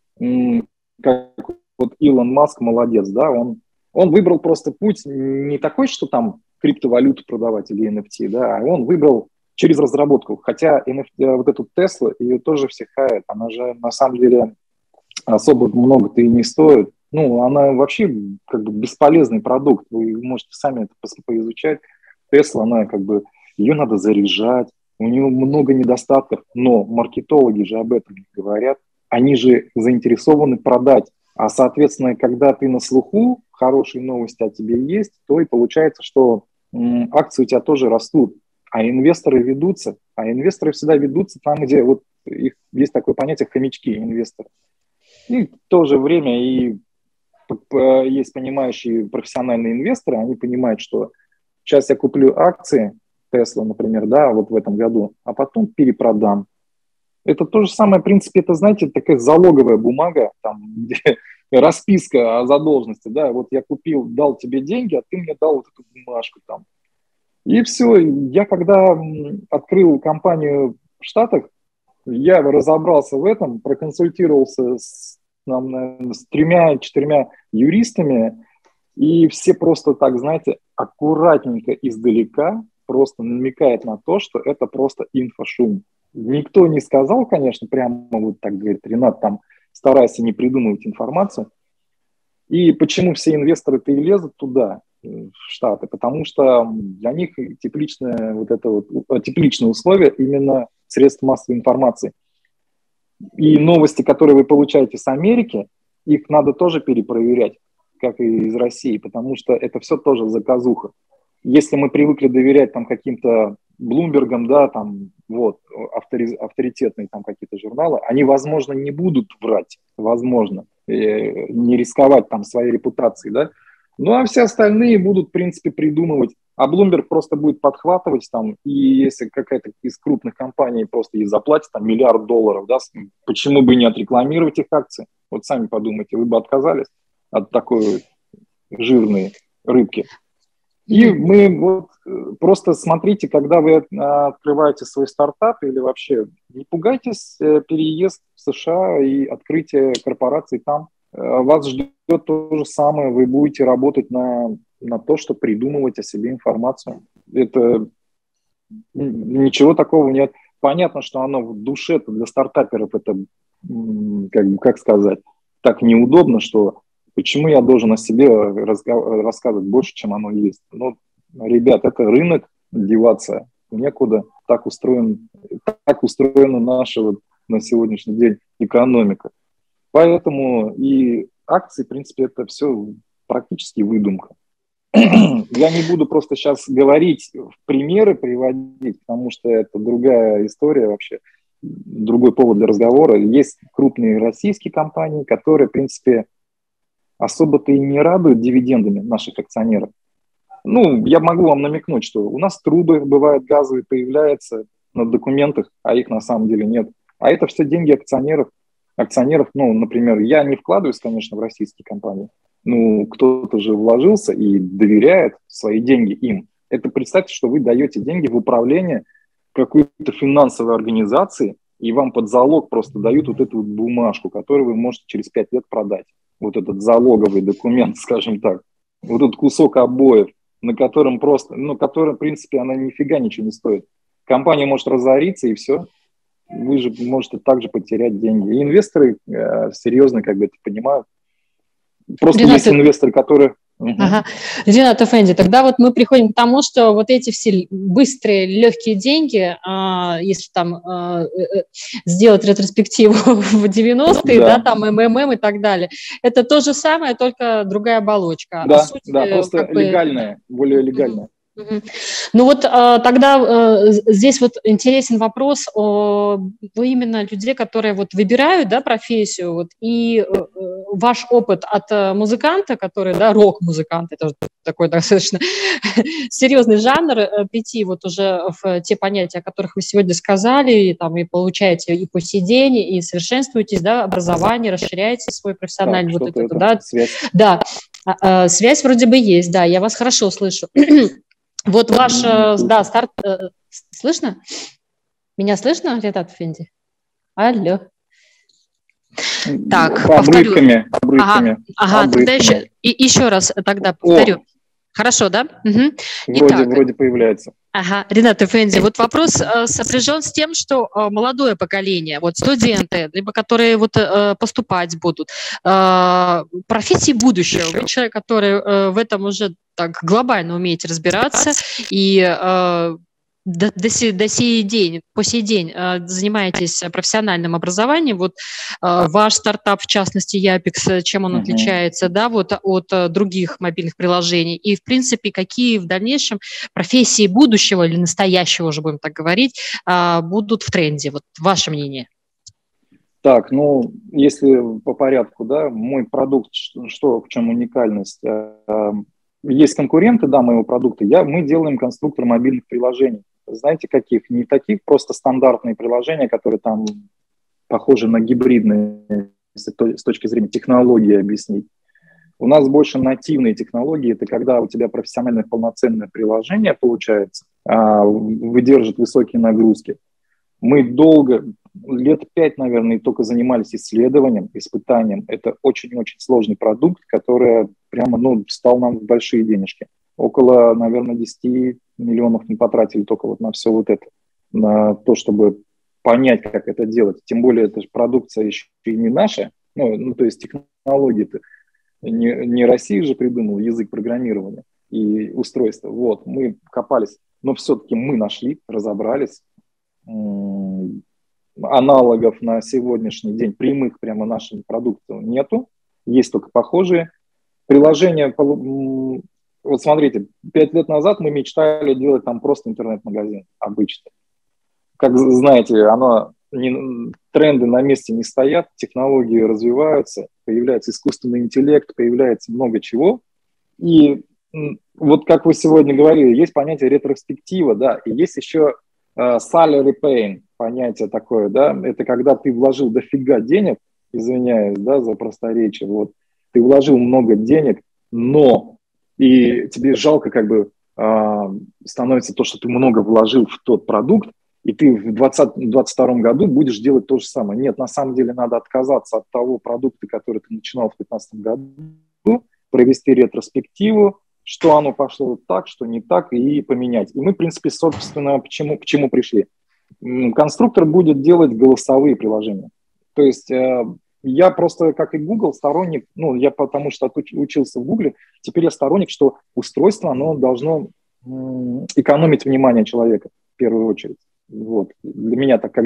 как вот Илон Маск молодец, да, он выбрал просто путь не такой, что там криптовалюту продавать или NFT, да, а он выбрал через разработку. Хотя NFT, вот эту Теслу, ее тоже все хаят, она же на самом деле особо много-то и не стоит. Она вообще как бы бесполезный продукт, вы можете сами это поизучать. Тесла, она как бы, ее надо заряжать, у нее много недостатков, но маркетологи же об этом не говорят, они же заинтересованы продать. А, соответственно, когда ты на слуху, хорошие новости о тебе есть, то и получается, что акции у тебя тоже растут, а инвесторы ведутся. А инвесторы всегда ведутся там, где вот есть такое понятие хомячки инвесторы. И в то же время и есть понимающие профессиональные инвесторы, они понимают, что сейчас я куплю акции Tesla, например, да, вот в этом году, а потом перепродам. Это то же самое, в принципе, это, знаете, такая залоговая бумага, там, где расписка о задолженности, да, вот я купил, дал тебе деньги, а ты мне дал вот эту бумажку там. И все, я когда открыл компанию в Штатах, я разобрался в этом, проконсультировался с 3-4 юристами, и все просто так, знаете, аккуратненько издалека просто намекает на то, что это просто инфошум. Никто не сказал, конечно, прямо вот так говорит Ренат, там старайся не придумывать информацию. И почему все инвесторы-то и лезут туда, в Штаты? Потому что для них тепличные условия именно средств массовой информации. И новости, которые вы получаете с Америки, их надо тоже перепроверять, как и из России, потому что это все тоже заказуха. Если мы привыкли доверять там каким-то Блумбергам, да, там вот авторитетные там какие-то журналы, они, возможно, не будут врать, возможно, не рисковать там своей репутацией, да. Ну, а все остальные будут, в принципе, придумывать. А Bloomberg просто будет подхватывать там, и если какая-то из крупных компаний просто ей заплатит там $1 миллиард, да, почему бы не отрекламировать их акции? Вот сами подумайте, вы бы отказались от такой жирной рыбки. И мы вот просто смотрите, когда вы открываете свой стартап или вообще, не пугайтесь переезд в США и открытие корпораций там. Вас ждет то же самое, вы будете работать на то, чтобы придумывать о себе информацию. Это ничего такого нет. Понятно, что оно в душе для стартаперов это, как сказать, так неудобно, что почему я должен о себе рассказывать больше, чем оно есть. Но, ребят, это рынок, деваться некуда. Так устроена наша вот на сегодняшний день экономика. Поэтому и акции, в принципе, это все практически выдумка. Я не буду просто сейчас говорить, примеры приводить, потому что это другая история вообще, другой повод для разговора. Есть крупные российские компании, которые, в принципе, особо-то и не радуют дивидендами наших акционеров. Ну, я могу вам намекнуть, что у нас трубы, бывают, газовые появляются на документах, а их на самом деле нет. А это все деньги акционеров. Ну, например, я не вкладываюсь, конечно, в российские компании. Ну, кто-то же вложился и доверяет свои деньги им. Это представьте, что вы даете деньги в управление какой-то финансовой организации, и вам под залог просто дают вот эту вот бумажку, которую вы можете через 5 лет продать. Вот этот залоговый документ, скажем так. Вот этот кусок обоев, на котором просто, ну, который, в принципе, она нифига ничего не стоит. Компания может разориться, и все. Вы же можете также потерять деньги. И инвесторы серьезно как бы это понимают. Просто Ренат, есть инвесторы, которые... Ага. Ренат Эфенди, тогда вот мы приходим к тому, что вот эти все быстрые, легкие деньги, если там сделать ретроспективу в 90-е, да, там МММ и так далее, это то же самое, только другая оболочка. Да, суть, да, просто легальная, более легальная. Ну вот тогда здесь вот интересен вопрос о именно людей, которые вот выбирают, да, профессию, вот, и ваш опыт от музыканта, который, да, рок-музыкант, это такой достаточно серьезный жанр, прийти вот уже в те понятия, о которых вы сегодня сказали, и, там, и получаете и по сей день, и совершенствуетесь, да, образование, расширяете свой профессиональный так, вот это, это, да, связь. Да, связь вроде бы есть, да, я вас хорошо слышу. Вот ваш, да, старт... Слышно? Меня слышно, Ренат Эфенди? Алло. Так, повторю. Обрывками. Ага, тогда еще раз тогда повторю. Хорошо, да? Угу. Вроде появляется. Ага, Ренат Эфенди, вот вопрос сопряжен с тем, что молодое поколение, вот студенты, либо которые вот поступать будут, профессии будущего. Вы человек, который в этом уже так глобально умеете разбираться и по сей день занимаетесь профессиональным образованием. Вот ваш стартап, в частности, Япикс, чем он отличается, да, вот от других мобильных приложений? И, в принципе, какие в дальнейшем профессии будущего или настоящего, уже будем так говорить, будут в тренде? Вот ваше мнение. Так, ну, если по порядку, да, мой продукт, что в чем уникальность? Есть конкуренты, да, моего продукта. Мы делаем конструктор мобильных приложений. Знаете, каких? Не таких просто стандартные приложения, которые там похожи на гибридные, с точки зрения технологии объяснить. У нас больше нативные технологии. Это когда у тебя профессиональное полноценное приложение получается, выдержит высокие нагрузки. Мы долго, лет 5, наверное, только занимались исследованием, испытанием. Это очень-очень сложный продукт, который прямо, стал нам в большие денежки. Около, наверное, 10 миллионов мы потратили только вот на все вот это, на то, чтобы понять, как это делать. Тем более, это же продукция еще и не наша, то есть технологии-то не Россия же придумала язык программирования и устройства. Вот, мы копались, но все-таки мы нашли, разобрались. Аналогов на сегодняшний день прямых прямо нашим продуктам нету, есть только похожие. Приложения, вот смотрите, 5 лет назад мы мечтали делать там просто интернет-магазин обычный. Как знаете, тренды на месте не стоят, технологии развиваются, появляется искусственный интеллект, появляется много чего. И вот как вы сегодня говорили, есть понятие ретроспектива, да, и есть еще salary pain, понятие такое, да, это когда ты вложил дофига денег, извиняюсь, да, за просторечие, вот, ты вложил много денег, но и тебе жалко как бы становится то, что ты много вложил в тот продукт, и ты в 2022 году будешь делать то же самое. Нет, на самом деле надо отказаться от того продукта, который ты начинал в 2015 году, провести ретроспективу, что оно пошло так, что не так, и поменять. И мы, в принципе, собственно, к чему пришли. Конструктор будет делать голосовые приложения. То есть я просто, как и Google, сторонник, я потому что учился в Google, теперь я сторонник, что устройство, оно должно экономить внимание человека в первую очередь. Вот. Для меня, так как дизайнер,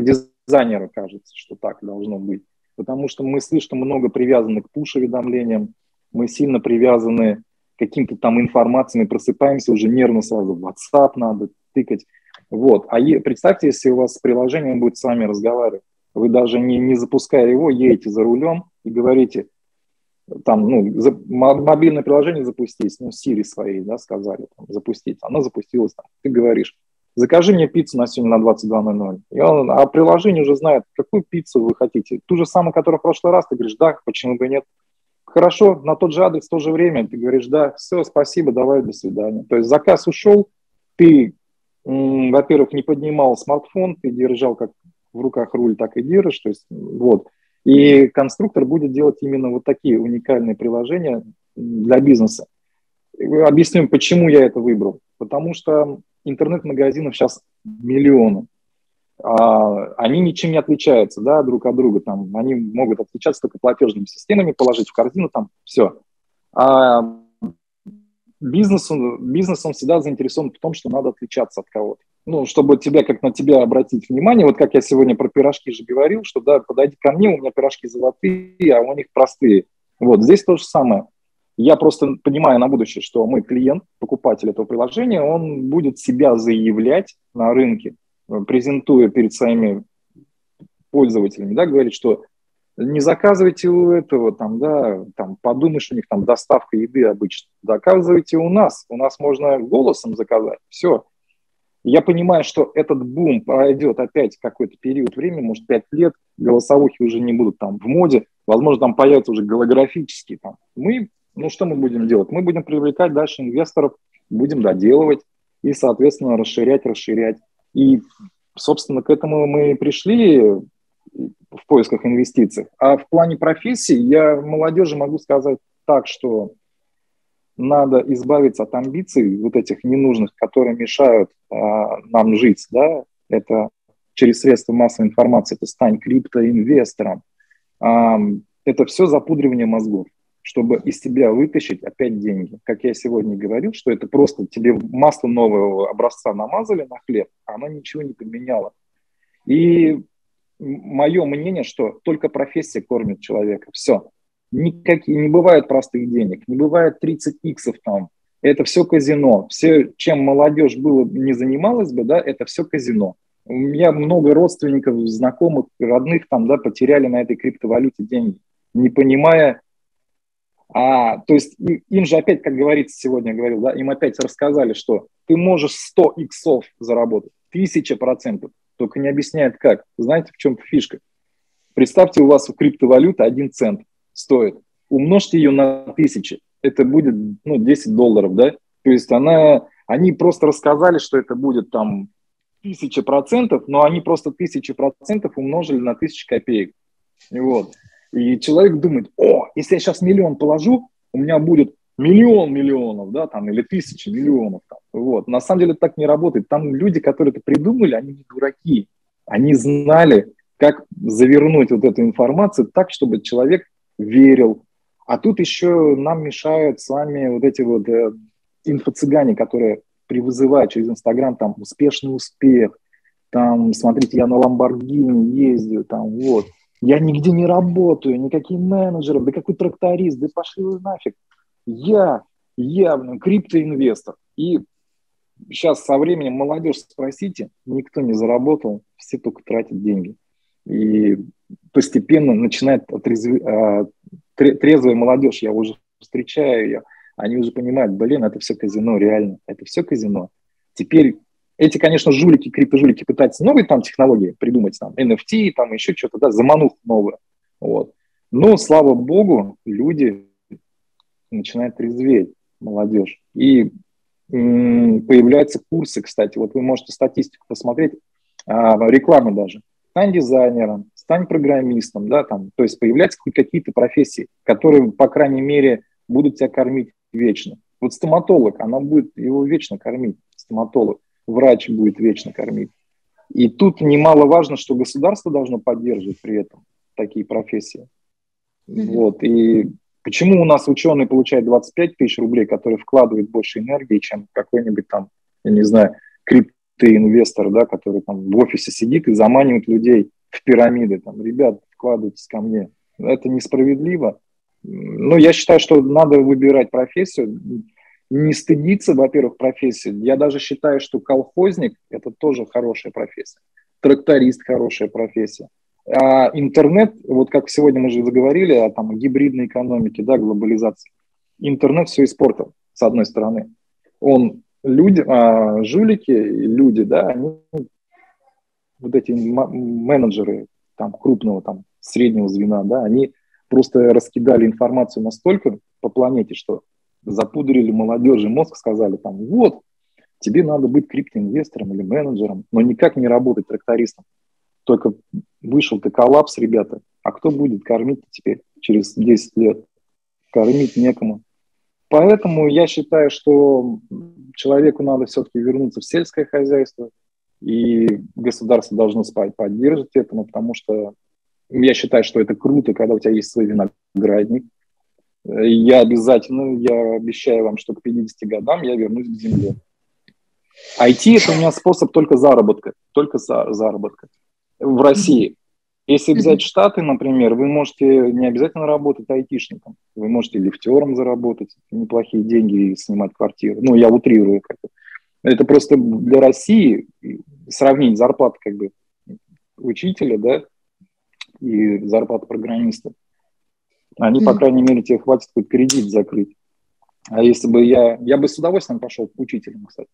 дизайнеру кажется, что так должно быть. Потому что мы слишком много привязаны к пуш-уведомлениям, мы сильно привязаны к каким-то там информациям, просыпаемся уже нервно сразу, в WhatsApp надо тыкать. Вот. Представьте, если у вас приложение будет с вами разговаривать, вы даже не запуская его, едете за рулем и говорите, там, мобильное приложение запустить, Siri своей, да, сказали, там, запустить, оно запустилось, там, ты говоришь, закажи мне пиццу на сегодня на 22:00. А приложение уже знает, какую пиццу вы хотите. Ту же самую, которую в прошлый раз, ты говоришь, да, почему бы нет. Хорошо, на тот же адрес, в то же время, ты говоришь, да, все, спасибо, давай, до свидания. То есть заказ ушел, ты, во-первых, не поднимал смартфон, ты держал как в руках руль, так и держишь, то есть, вот. И конструктор будет делать именно вот такие уникальные приложения для бизнеса. Объясню, почему я это выбрал. Потому что интернет-магазинов сейчас миллионы. Они ничем не отличаются, да, друг от друга. Там, они могут отличаться только платежными системами, положить в корзину, там, все. А бизнес, он всегда заинтересован в том, что надо отличаться от кого-то. Ну, чтобы как на тебя обратить внимание, вот как я сегодня про пирожки же говорил, что, да, подойди ко мне, у меня пирожки золотые, а у них простые. Вот, здесь то же самое. Я просто понимаю на будущее, что мой клиент, покупатель этого приложения, он будет себя заявлять на рынке, презентуя перед своими пользователями, да, говорит, что не заказывайте у этого, там, да, там, подумаешь, у них там доставка еды обычно. Заказывайте у нас можно голосом заказать, все. Я понимаю, что этот бум пройдет опять какой-то период времени, может, 5 лет, голосовухи уже не будут там в моде, возможно, там появятся уже голографические. Там. Что мы будем делать? Мы будем привлекать дальше инвесторов, будем доделывать и, соответственно, расширять. И, собственно, к этому мы пришли в поисках инвестиций. А в плане профессии я молодежи могу сказать так, что надо избавиться от амбиций вот этих ненужных, которые мешают нам жить, да, это через средства массовой информации, это стань криптоинвестором. Это все запудривание мозгов, чтобы из тебя вытащить опять деньги. Как я сегодня говорил, что это просто тебе масло нового образца намазали на хлеб, а оно ничего не поменяло. И мое мнение, что только профессия кормит человека. Все. Не бывает простых денег, не бывает 30 иксов там. Это все казино. Все, чем молодежь не занималась бы, да, это все казино. У меня много родственников, знакомых, родных там, да, потеряли на этой криптовалюте деньги, не понимая. То есть им же опять, как говорится сегодня, говорил, да, им опять рассказали, что ты можешь 100 иксов заработать, 1000%, только не объясняют как. Знаете, в чем фишка? Представьте, у вас криптовалюта 1 цент стоит. Умножьте ее на 1000. Это будет $10, да? То есть они просто рассказали, что это будет там 1000%, но они просто 1000% умножили на 1000 копеек. Вот. И человек думает, если я сейчас 1 000 000 положу, у меня будет 1 000 000 миллионов, да, там, или 1000 миллионов. Там. Вот. На самом деле так не работает. Там люди, которые это придумали, они не дураки. Они знали, как завернуть вот эту информацию так, чтобы человек верил. А тут еще нам мешают с вами вот эти вот инфо-цыгане, которые вызывают через Инстаграм там успешный успех, там, смотрите, я на Ламборгини ездил, там, вот. Я нигде не работаю, никакие менеджеры, да какой тракторист, да пошли вы нафиг. Я криптоинвестор. И сейчас со временем молодежь спросите, никто не заработал, все только тратят деньги. И постепенно начинает трезвая молодежь, я уже встречаю ее, они уже понимают, это все казино, реально, это все казино. Теперь эти, конечно, криптожулики пытаются новые там технологии придумать, там, NFT, там еще что-то, да, заманух новое. Вот. Но, слава богу, люди начинают трезветь, молодежь. И появляются курсы, кстати, вот вы можете статистику посмотреть, рекламы даже. Стань дизайнером, стань программистом, да, там, то есть появляются какие-то профессии, которые, по крайней мере, будут тебя кормить вечно. Вот стоматолог, она будет его вечно кормить, стоматолог. Врач будет вечно кормить. И тут немаловажно, что государство должно поддерживать при этом такие профессии. Вот. И почему у нас ученый получает 25 000 рублей, который вкладывает больше энергии, чем какой-нибудь там, я не знаю, криптоинвестор, да, который там в офисе сидит и заманивает людей в пирамиды, там, ребят, вкладывайтесь ко мне. Это несправедливо. Но я считаю, что надо выбирать профессию, не стыдиться, во-первых, профессии. Я даже считаю, что колхозник – это тоже хорошая профессия. Тракторист – хорошая профессия. А интернет, вот как сегодня мы же заговорили о там, гибридной экономике, да, глобализации. Интернет все испортил, с одной стороны. Люди, жулики, люди, да, они, вот эти менеджеры там, крупного, там, среднего звена, да, они просто раскидали информацию настолько по планете, что запудрили молодежи мозг, сказали там, вот, тебе надо быть криптоинвестором или менеджером, но никак не работать трактористом. Только вышел ты коллапс, ребята, а кто будет кормить теперь через 10 лет? Кормить некому. Поэтому я считаю, что человеку надо все-таки вернуться в сельское хозяйство, и государство должно поддерживать этому, потому что я считаю, что это круто, когда у тебя есть свой виноградник. Я обещаю вам, что к 50 годам я вернусь к земле. IT – это у меня способ только заработка в России. Если взять Штаты, например, вы можете не обязательно работать айтишником, вы можете лифтером заработать неплохие деньги и снимать квартиру. Ну, я утрирую как-то. Это просто для России сравнить зарплату как бы учителя, да, и зарплату программиста. Они, по крайней мере, тебе хватит хоть кредит закрыть. А если бы я бы с удовольствием пошел к учителям, кстати.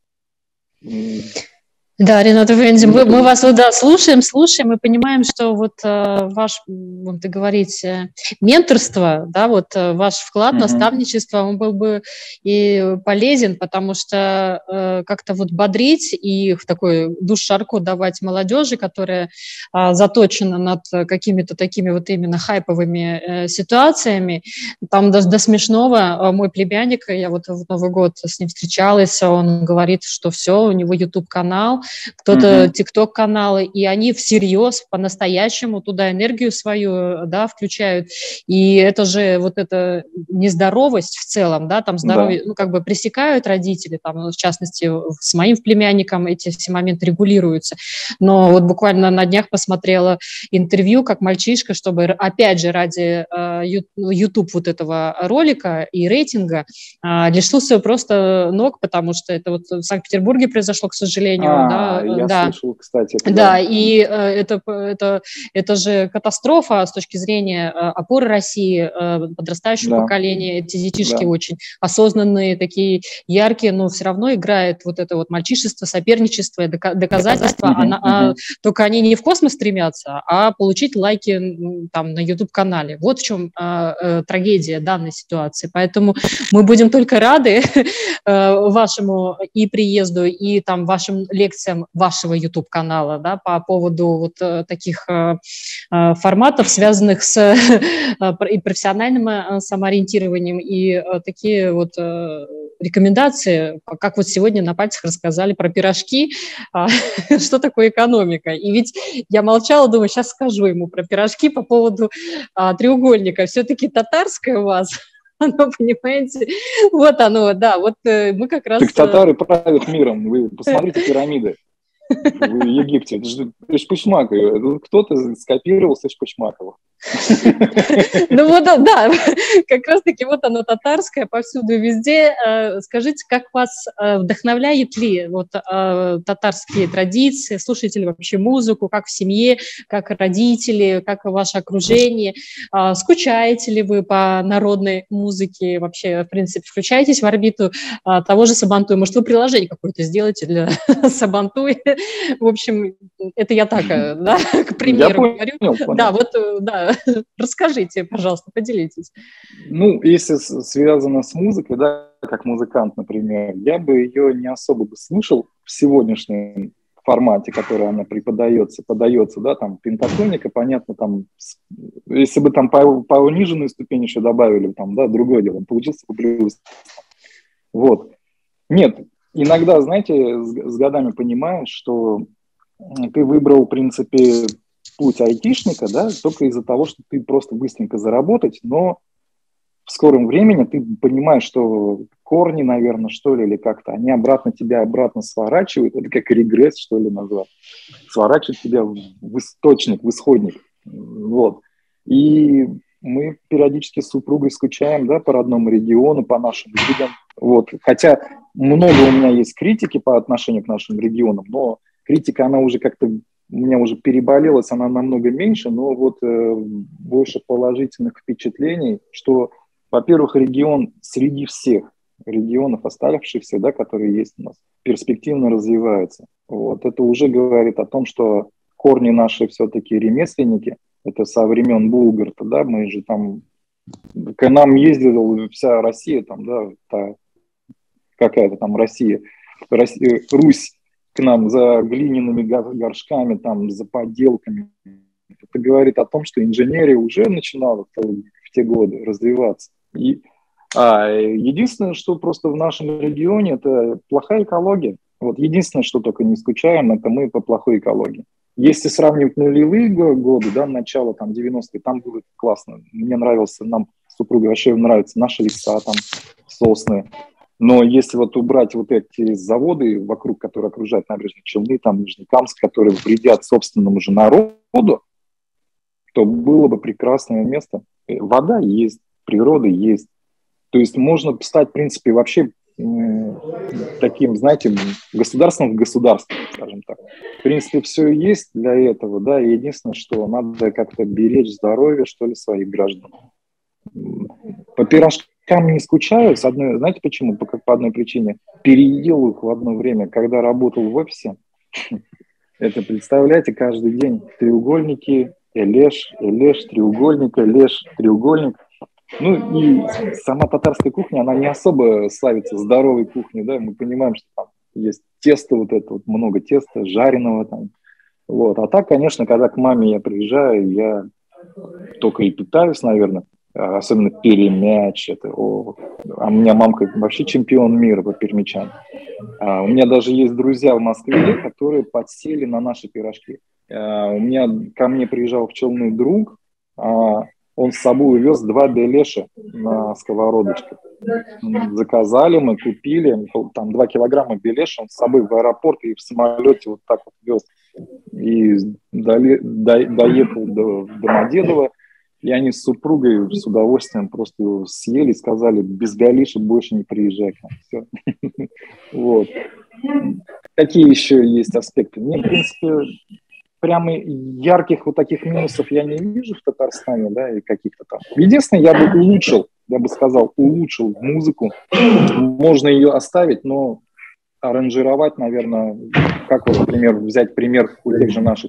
Да, Ренат Эфенди, мы вас слушаем и понимаем, что вот ваш, будем говорить, менторство, да, вот ваш вклад, наставничество, он был бы и полезен, потому что как-то вот бодрить и в такой душ-шарку давать молодежи, которая заточена над какими-то такими вот именно хайповыми ситуациями, там до смешного. Мой племянник, я вот в Новый год с ним встречалась, он говорит, что все, у него YouTube-канал, кто-то TikTok-каналы, и они всерьез, по-настоящему туда энергию свою, да, включают. И это же вот эта нездоровость в целом, да, там здоровье, ну, как бы пресекают родители, там, в частности, с моим племянником эти все моменты регулируются. Но вот буквально на днях посмотрела интервью, как мальчишка, чтобы, опять же, ради YouTube вот этого ролика и рейтинга лишился просто ног, потому что это вот в Санкт-Петербурге произошло, к сожалению, я слышал, кстати. Да, и это же катастрофа с точки зрения опоры России, подрастающего поколения. Эти детишки очень осознанные, такие яркие, но все равно играет вот это вот мальчишество, соперничество, доказательства. Только они не в космос стремятся, а получить лайки там на YouTube-канале. Вот в чем трагедия данной ситуации. Поэтому мы будем только рады вашему и приезду, и там вашим лекциям вашего YouTube-канала, да, по поводу вот таких форматов, связанных с и профессиональным самоориентированием, и такие вот рекомендации, как вот сегодня на пальцах рассказали про пирожки, что такое экономика. И ведь я молчала, думаю, сейчас скажу ему про пирожки по поводу треугольника. Все-таки татарское у вас. Оно, понимаете, вот оно, да, вот мы как раз... Так татары правят миром, вы посмотрите пирамиды в Египте, это же Эшпышмак, кто-то скопировал с Эшпышмакова. Ну вот, да, как раз-таки вот оно татарское повсюду и везде. Скажите, как вас вдохновляет ли вот татарские традиции, слушаете ли вообще музыку, как в семье, как родители, как ваше окружение? Скучаете ли вы по народной музыке вообще, в принципе, включаетесь в орбиту того же Сабантуя? Может, вы приложение какое-то сделаете для Сабантуя? В общем, это я так, да, к примеру говорю. Да, вот, да. Расскажите, пожалуйста, поделитесь. Ну, если связано с музыкой, да, как музыкант, например, я бы ее не особо бы слушал в сегодняшнем формате, который она подается, да, там, пентатоника, понятно, там, если бы там по униженную ступень еще добавили, там, да, другое дело, получился бы блюз. Вот. Нет, иногда, знаете, с годами понимаешь, что ты выбрал, в принципе, путь айтишника, да, только из-за того, что ты просто быстренько заработать, но в скором времени ты понимаешь, что корни, наверное, что ли, или как-то, они тебя обратно сворачивают, это как регресс, что ли, назвать, сворачивают тебя в источник, в исходник, вот. И мы периодически с супругой скучаем, да, по родному региону, по нашим людям, вот. Хотя много у меня есть критики по отношению к нашим регионам, но критика, она уже как-то у меня уже переболелась, она намного меньше, но вот больше положительных впечатлений, что, во-первых, регион среди всех регионов оставшихся, да, которые есть у нас, перспективно развивается. Вот. Это уже говорит о том, что корни наши все-таки ремесленники, это со времен Булгарта, да, мы же там, к нам ездила вся Россия, там, да, какая-то там Россия, Русь к нам за глиняными горшками, там, за поделками. Это говорит о том, что инженерия уже начинала в те годы развиваться. Единственное, что просто в нашем регионе, это плохая экология. Вот единственное, что только не скучаем, это мы по плохой экологии. Если сравнивать нулевые годы, да, начало там 90-е, там было классно. Мне нравился, нам с супругой вообще нравятся наши леса, там, сосны. Но если вот убрать вот эти заводы вокруг, которые окружают набережные Челны, там Нижнекамск, которые вредят собственному же народу, то было бы прекрасное место. Вода есть, природа есть. То есть можно стать, в принципе, вообще таким, знаете, государством в государстве, скажем так. В принципе, все есть для этого, да, и единственное, что надо как-то беречь здоровье, что ли, своих граждан. По пирожкам не скучаю, знаете почему? По одной причине. Переел их в одно время, когда работал в офисе. Это, представляете, каждый день треугольники, элеш, треугольник, элеш, треугольник. Ну и сама татарская кухня, она не особо славится здоровой кухней, да, мы понимаем, что там есть тесто, вот это вот много теста, жареного там, вот. А так, конечно, когда к маме я приезжаю, я только и питаюсь, наверное, особенно перемяч, а у меня мамка вообще чемпион мира по пермячам. У меня даже есть друзья в Москве, которые подсели на наши пирожки. Ко мне приезжал в Челны друг, он с собой увез 2 белеша на сковородочках. Заказали, мы купили, там 2 килограмма белеша, он с собой в аэропорт и в самолете вот так вот вез. И доехал до Домодедово, и они с супругой с удовольствием просто его съели, сказали, без галиша больше не приезжай к нам. Все. Вот. Какие еще есть аспекты? Мне, в принципе, прямо ярких вот таких минусов я не вижу в Татарстане, да, и каких-то там. Единственное, я бы сказал, улучшил музыку. Можно ее оставить, но аранжировать, наверное, как вот, например, взять пример у тех же наших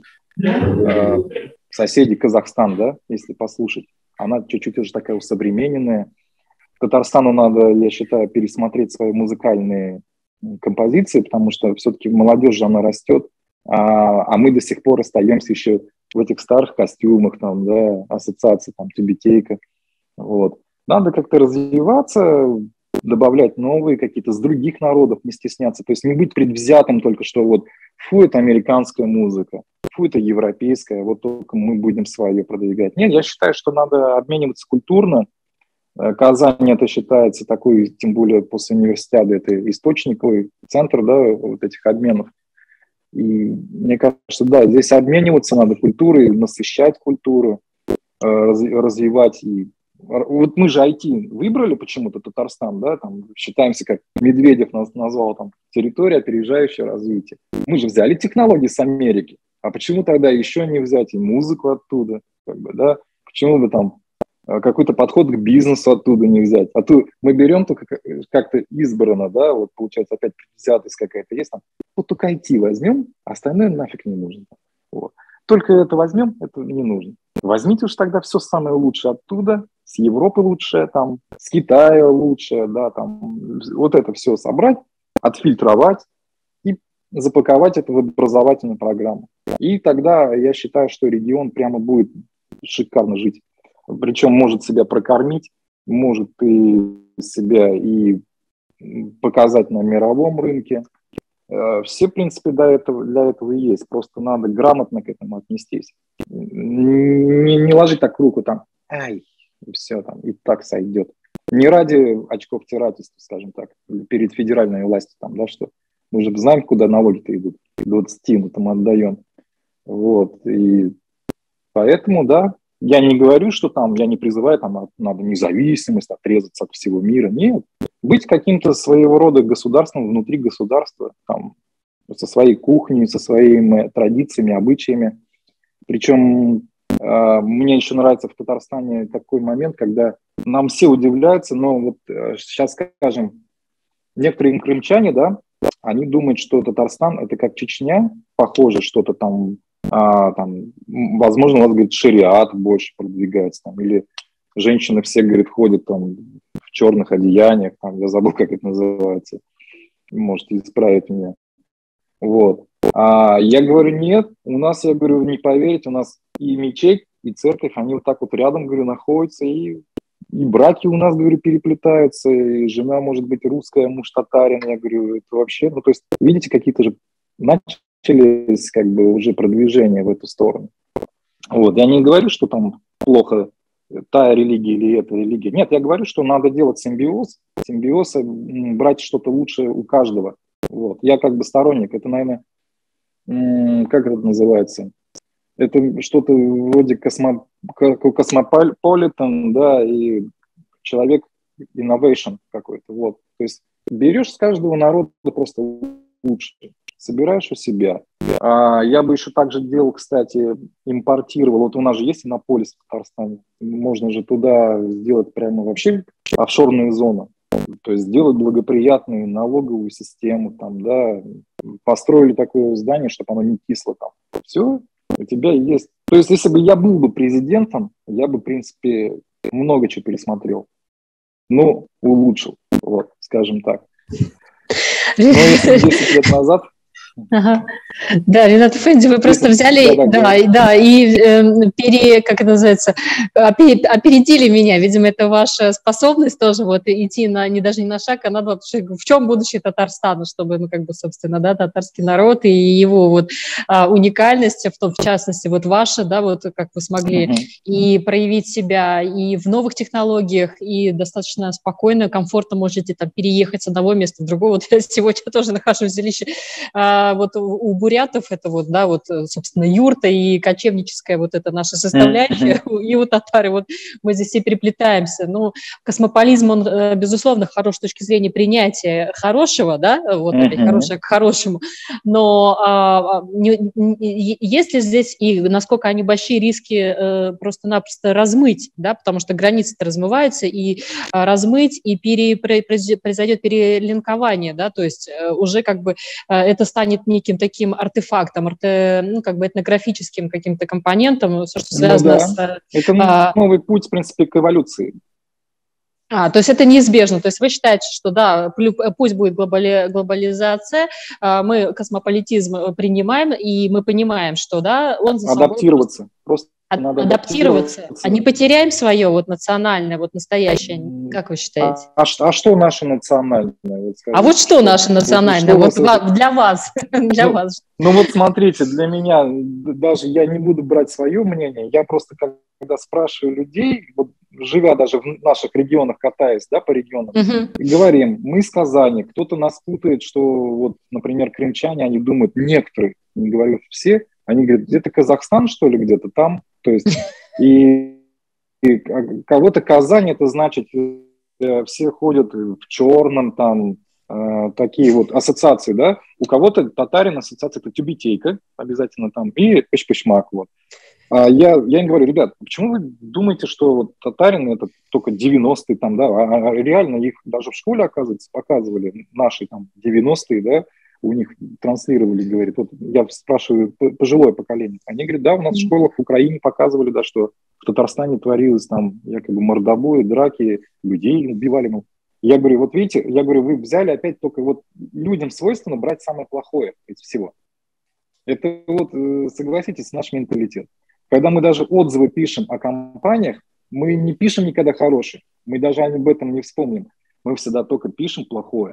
соседей Казахстан, да, если послушать. Она чуть-чуть уже такая усовремененная. Татарстану надо, я считаю, пересмотреть свои музыкальные композиции, потому что все-таки молодежь же она растет, а мы до сих пор остаемся еще в этих старых костюмах, там, да, ассоциации, там, тюбетейка. Вот. Надо как-то развиваться, добавлять новые какие-то с других народов, не стесняться. То есть не быть предвзятым только, что вот фу, это американская музыка, фу, это европейская, вот только мы будем свое продвигать. Нет, я считаю, что надо обмениваться культурно. Казань это считается такой, тем более после университета, это источниковый центр, да, вот этих обменов. И мне кажется, да, здесь обмениваться надо культурой, насыщать культуру, развивать. И вот мы же IT выбрали почему-то Татарстан, да, там считаемся, как Медведев нас назвал, там, территория, опережающая развитие. Мы же взяли технологии с Америки, а почему тогда еще не взять и музыку оттуда, как бы, да, почему бы там какой-то подход к бизнесу оттуда не взять. А то мы берем только как-то избрано, да, вот получается опять предвзятость какая-то есть там. Вот только IT возьмем, а остальное нафиг не нужно. Вот. Только это возьмем, это не нужно. Возьмите уж тогда все самое лучшее оттуда, с Европы лучшее, там, с Китая лучшее, да, там, вот это все собрать, отфильтровать и запаковать это в образовательную программу. И тогда я считаю, что регион прямо будет шикарно жить. Причем может себя прокормить, может и себя и показать на мировом рынке. Все, в принципе, для этого и есть. Просто надо грамотно к этому отнестись. Не ложить так руку там, ай, и все там, и так сойдет. Не ради очковтирательства, скажем так, перед федеральной властью, там, да, что мы же знаем, куда налоги-то идут, 20 мы там отдаем. Вот, и поэтому, да, я не говорю, что там, я не призываю, там, надо независимость, отрезаться от всего мира. Нет, быть каким-то своего рода государством внутри государства, там, со своей кухней, со своими традициями, обычаями. Причем мне еще нравится в Татарстане такой момент, когда нам все удивляются, но вот сейчас скажем, некоторые крымчане, да, они думают, что Татарстан это как Чечня, похоже, что-то там, возможно, у нас, говорит, шариат больше продвигается, там, или женщины все, говорит, ходят там в черных одеяниях, там, я забыл, как это называется, можете исправить меня. Вот. А я говорю, нет, у нас, я говорю, не поверите, у нас и мечеть, и церковь, они вот так вот рядом, говорю, находятся, и браки у нас, говорю, переплетаются, и жена может быть русская, муж татарин, я говорю, это вообще, ну, то есть, видите, какие-то же начались, как бы, уже продвижения в эту сторону. Вот, я не говорю, что там плохо та религия или эта религия. Нет, я говорю, что надо делать симбиоз, брать что-то лучшее у каждого. Вот. Я как бы сторонник, это, наверное, как это называется? Это что-то вроде космополитен, да, и человек innovation какой-то. Вот. То есть берешь с каждого народа просто лучше, собираешь у себя. Я бы еще также делал, кстати, импортировал. Вот у нас же есть Иннополис в Татарстане. Можно же туда сделать прямо вообще офшорную зону. То есть сделать благоприятную налоговую систему, там, да, построили такое здание, чтобы оно не кисло там. Все, у тебя есть. То есть, если бы я был бы президентом, я бы, в принципе, много чего пересмотрел. Ну, улучшил, вот, скажем так. Но если 10 лет назад... Ага. Да, Ренат Эфенди, вы просто взяли, как это называется, опередили меня. Видимо, это ваша способность тоже вот идти даже не на шаг, а на два. В чем будущее Татарстана, чтобы, ну, как бы, собственно, да, татарский народ и его вот уникальность, в частности, вот ваша, да, вот как вы смогли и проявить себя и в новых технологиях, и достаточно спокойно, комфортно можете там переехать с одного места в другое. Вот я сегодня тоже нахожусь в жилище. Вот у бурятов это вот, да, вот, собственно, юрта и кочевническая вот эта наша составляющая, и у татары, вот мы здесь все переплетаемся. Ну, космополизм, он, безусловно, хорош с точки зрения принятия хорошего, да, вот опять хорошее к хорошему, но есть ли здесь и насколько они большие риски просто-напросто размыть, да, потому что границы-то размываются, и размыть, и произойдет перелинкование, да, то есть уже как бы это станет неким таким артефактом, ну, как бы этнографическим каким-то компонентом, все, что связано с... Это новый путь, в принципе, к эволюции. То есть это неизбежно. То есть вы считаете, что да, пусть будет глобализация, мы космополитизм принимаем, и мы понимаем, что да, он за собой... Адаптироваться. Просто надо адаптироваться. А не потеряем свое вот национальное, вот настоящее, как вы считаете? А что наше национальное? Вот скажите, вот что наше национальное? Вот для вас. Для вас. Ну вот смотрите, для меня, даже я не буду брать свое мнение, я просто когда спрашиваю людей, вот, живя даже в наших регионах, катаясь, да, по регионам, и говорим, мы из Казани, кто-то нас путает, что вот, например, крымчане, они думают, некоторые, не говорю все, они говорят, где-то Казахстан, что ли, где-то там, то есть, и кого-то Казань, это значит, все ходят в черном, там, такие вот ассоциации, да, у кого-то татарин ассоциация, это тюбетейка, обязательно там, и пыш-пышмак, вот. Я им говорю, ребят, почему вы думаете, что вот татарин это только 90-е там, да, а реально их даже в школе, оказывается, показывали, наши там 90-е, да, у них транслировали, говорит, вот я спрашиваю пожилое поколение, они говорят, да, у нас в школах в Украине показывали, да, что в Татарстане творилось там якобы мордобои, драки, людей убивали. Я говорю, вот видите, я говорю, вы взяли опять только вот людям свойственно брать самое плохое из всего. Это вот, согласитесь, наш менталитет. Когда мы даже отзывы пишем о компаниях, мы не пишем никогда хорошие, мы даже об этом не вспомним, мы всегда только пишем плохое.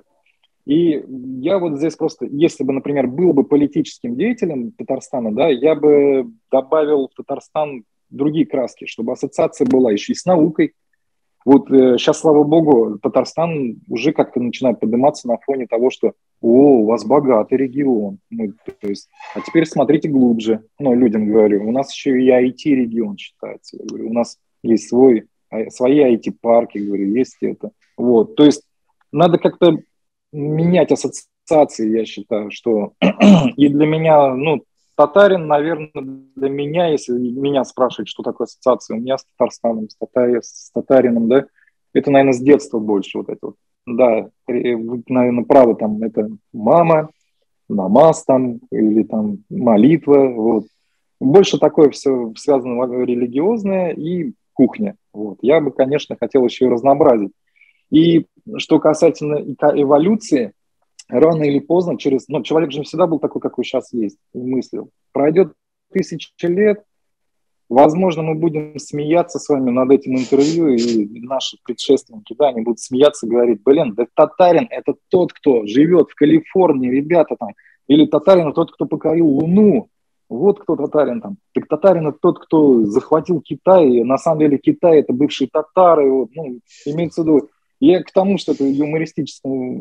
И я вот здесь просто, если бы, например, был бы политическим деятелем Татарстана, да, я бы добавил в Татарстан другие краски, чтобы ассоциация была еще и с наукой, Вот сейчас, слава богу, Татарстан уже как-то начинает подниматься на фоне того, что у вас богатый регион. То есть, а теперь смотрите глубже. Ну, людям говорю, у нас еще и IT-регион считается. Я говорю, у нас есть свои IT-парки, говорю, есть это. Вот, то есть надо как-то менять ассоциации, я считаю, что и для меня, ну, татарин, наверное, для меня, если меня спрашивают, что такое ассоциация, у меня с Татарстаном, с татарином, да, это, наверное, с детства больше вот это вот. Да, вы, наверное, правы, там, это мама, намаз там, или там молитва, вот. Больше такое все связано религиозное и кухня. Вот. Я бы, конечно, хотел еще и разнообразить. И что касательно эволюции, рано или поздно, человек же всегда был такой, какой сейчас есть, и мыслил. Пройдет 1000 лет, возможно, мы будем смеяться с вами над этим интервью, и наши предшественники, да, они будут смеяться и говорить, блин, да татарин – это тот, кто живет в Калифорнии, ребята там, или татарин – это тот, кто покорил Луну, вот кто татарин там. Так татарин – это тот, кто захватил Китай, и на самом деле Китай – это бывшие татары, вот, ну, имеется в виду. Я к тому, что это юмористически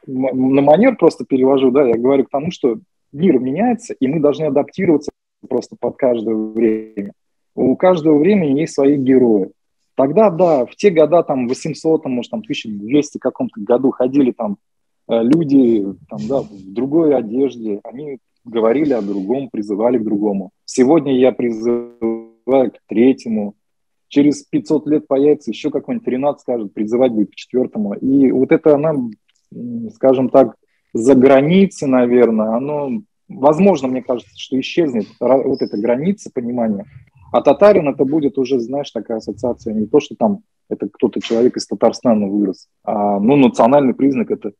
на манер просто перевожу, да, я говорю к тому, что мир меняется, и мы должны адаптироваться просто под каждое время. У каждого времени есть свои герои. Тогда, да, в те года, там, 800, может, там, 1200 каком-то году ходили там люди, там, да, в другой одежде, они говорили о другом, призывали к другому. Сегодня я призываю к третьему. Через 500 лет появится еще какой-нибудь Ренат, скажет, призывать будет к четвертому. И вот это она, скажем так, за границей, наверное, оно, возможно, мне кажется, что исчезнет вот эта граница понимания. А татарин это будет уже, знаешь, такая ассоциация, не то, что там это кто-то человек из Татарстана вырос, а, ну, национальный признак это.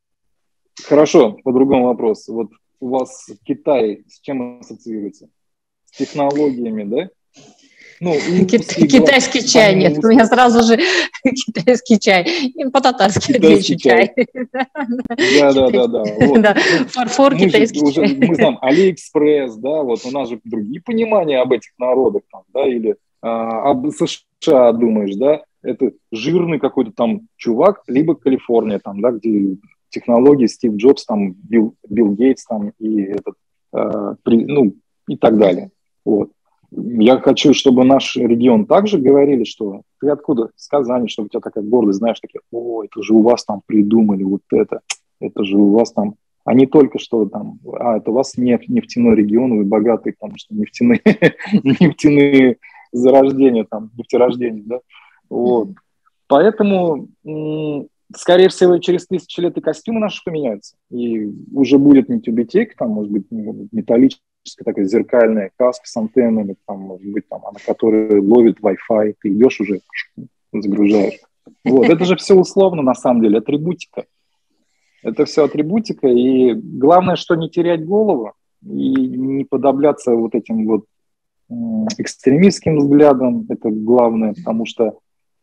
Хорошо, по-другому вопрос. Вот у вас Китай с чем ассоциируется? С технологиями, да? Ну, китайский чай нет, у меня сразу же китайский чай, по-татарски отвечу чай. Да. Фарфор, китайский чай. Мы знаем Алиэкспресс, да, вот у нас же другие понимания об этих народах, там, да, или об США думаешь, да, это жирный какой-то там чувак, либо Калифорния, там, да, где технологии Стив Джобс, там, Билл Гейтс, там, и и так далее, вот. Я хочу, чтобы наш регион также говорили, что ты откуда? С Казани, чтобы у тебя такая гордость, знаешь, такие, о, это же у вас там придумали вот это же у вас там, а не только что там, это у вас нефтяной регион, вы богатый, потому что нефтяные зарождения, там, нефтерождения, да, вот. Поэтому, скорее всего, через 1000 лет и костюмы наши поменяются, и уже будет не тюбетейка, там, может быть, металлическая, такая зеркальная каска с антеннами, там, может быть, там, на которой ловит Wi-Fi, ты идешь уже, загружаешь. Вот, это же все условно, на самом деле, атрибутика. Это все атрибутика, и главное, что не терять голову и не подобляться вот этим вот экстремистским взглядам, это главное, потому что,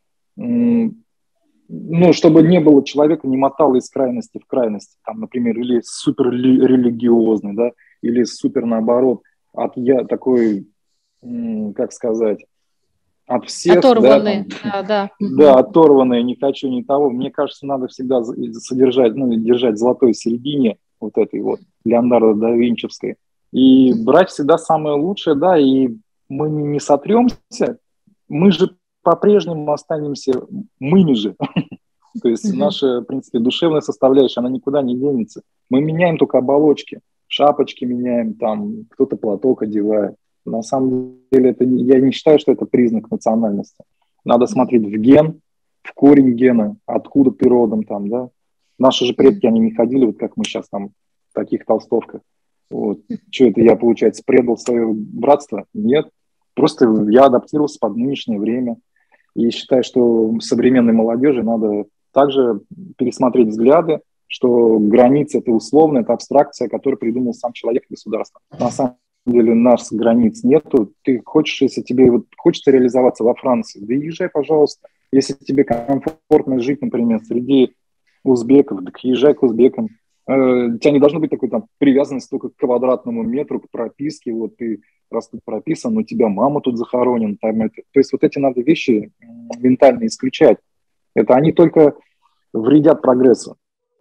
чтобы не было человека, не мотало из крайности в крайность, там, например, или супер религиозный, да, или супер наоборот, такой, как сказать, от всех. Оторванные, да. Да, оторванные, не хочу ни того. Мне кажется, надо всегда держать в золотой середине вот этой вот Леонардо да Винчевской. И брать всегда самое лучшее, да, и мы не сотремся, мы же по-прежнему останемся мы же. То есть наша, в принципе, душевная составляющая, она никуда не денется. Мы меняем только оболочки. Шапочки меняем, там кто-то платок одевает. На самом деле я не считаю, что это признак национальности. Надо смотреть в ген, в корень гена, откуда ты родом там, да. Наши же предки, они не ходили, вот как мы сейчас там в таких толстовках. Вот. Что это я, получается, предал свое братство? Нет. Просто я адаптировался под нынешнее время. И считаю, что современной молодежи надо также пересмотреть взгляды, что границы – это условно, это абстракция, которую придумал сам человек и государство. На самом деле нас границ нету. Ты хочешь, если тебе хочется реализоваться во Франции, да езжай, пожалуйста. Если тебе комфортно жить, например, среди узбеков, так езжай к узбекам. У тебя не должно быть такой там привязанности только к квадратному метру, к прописке, вот ты раз тут прописан, у тебя мама тут захоронена. Там это. То есть вот эти надо вещи ментально исключать. Это они только вредят прогрессу.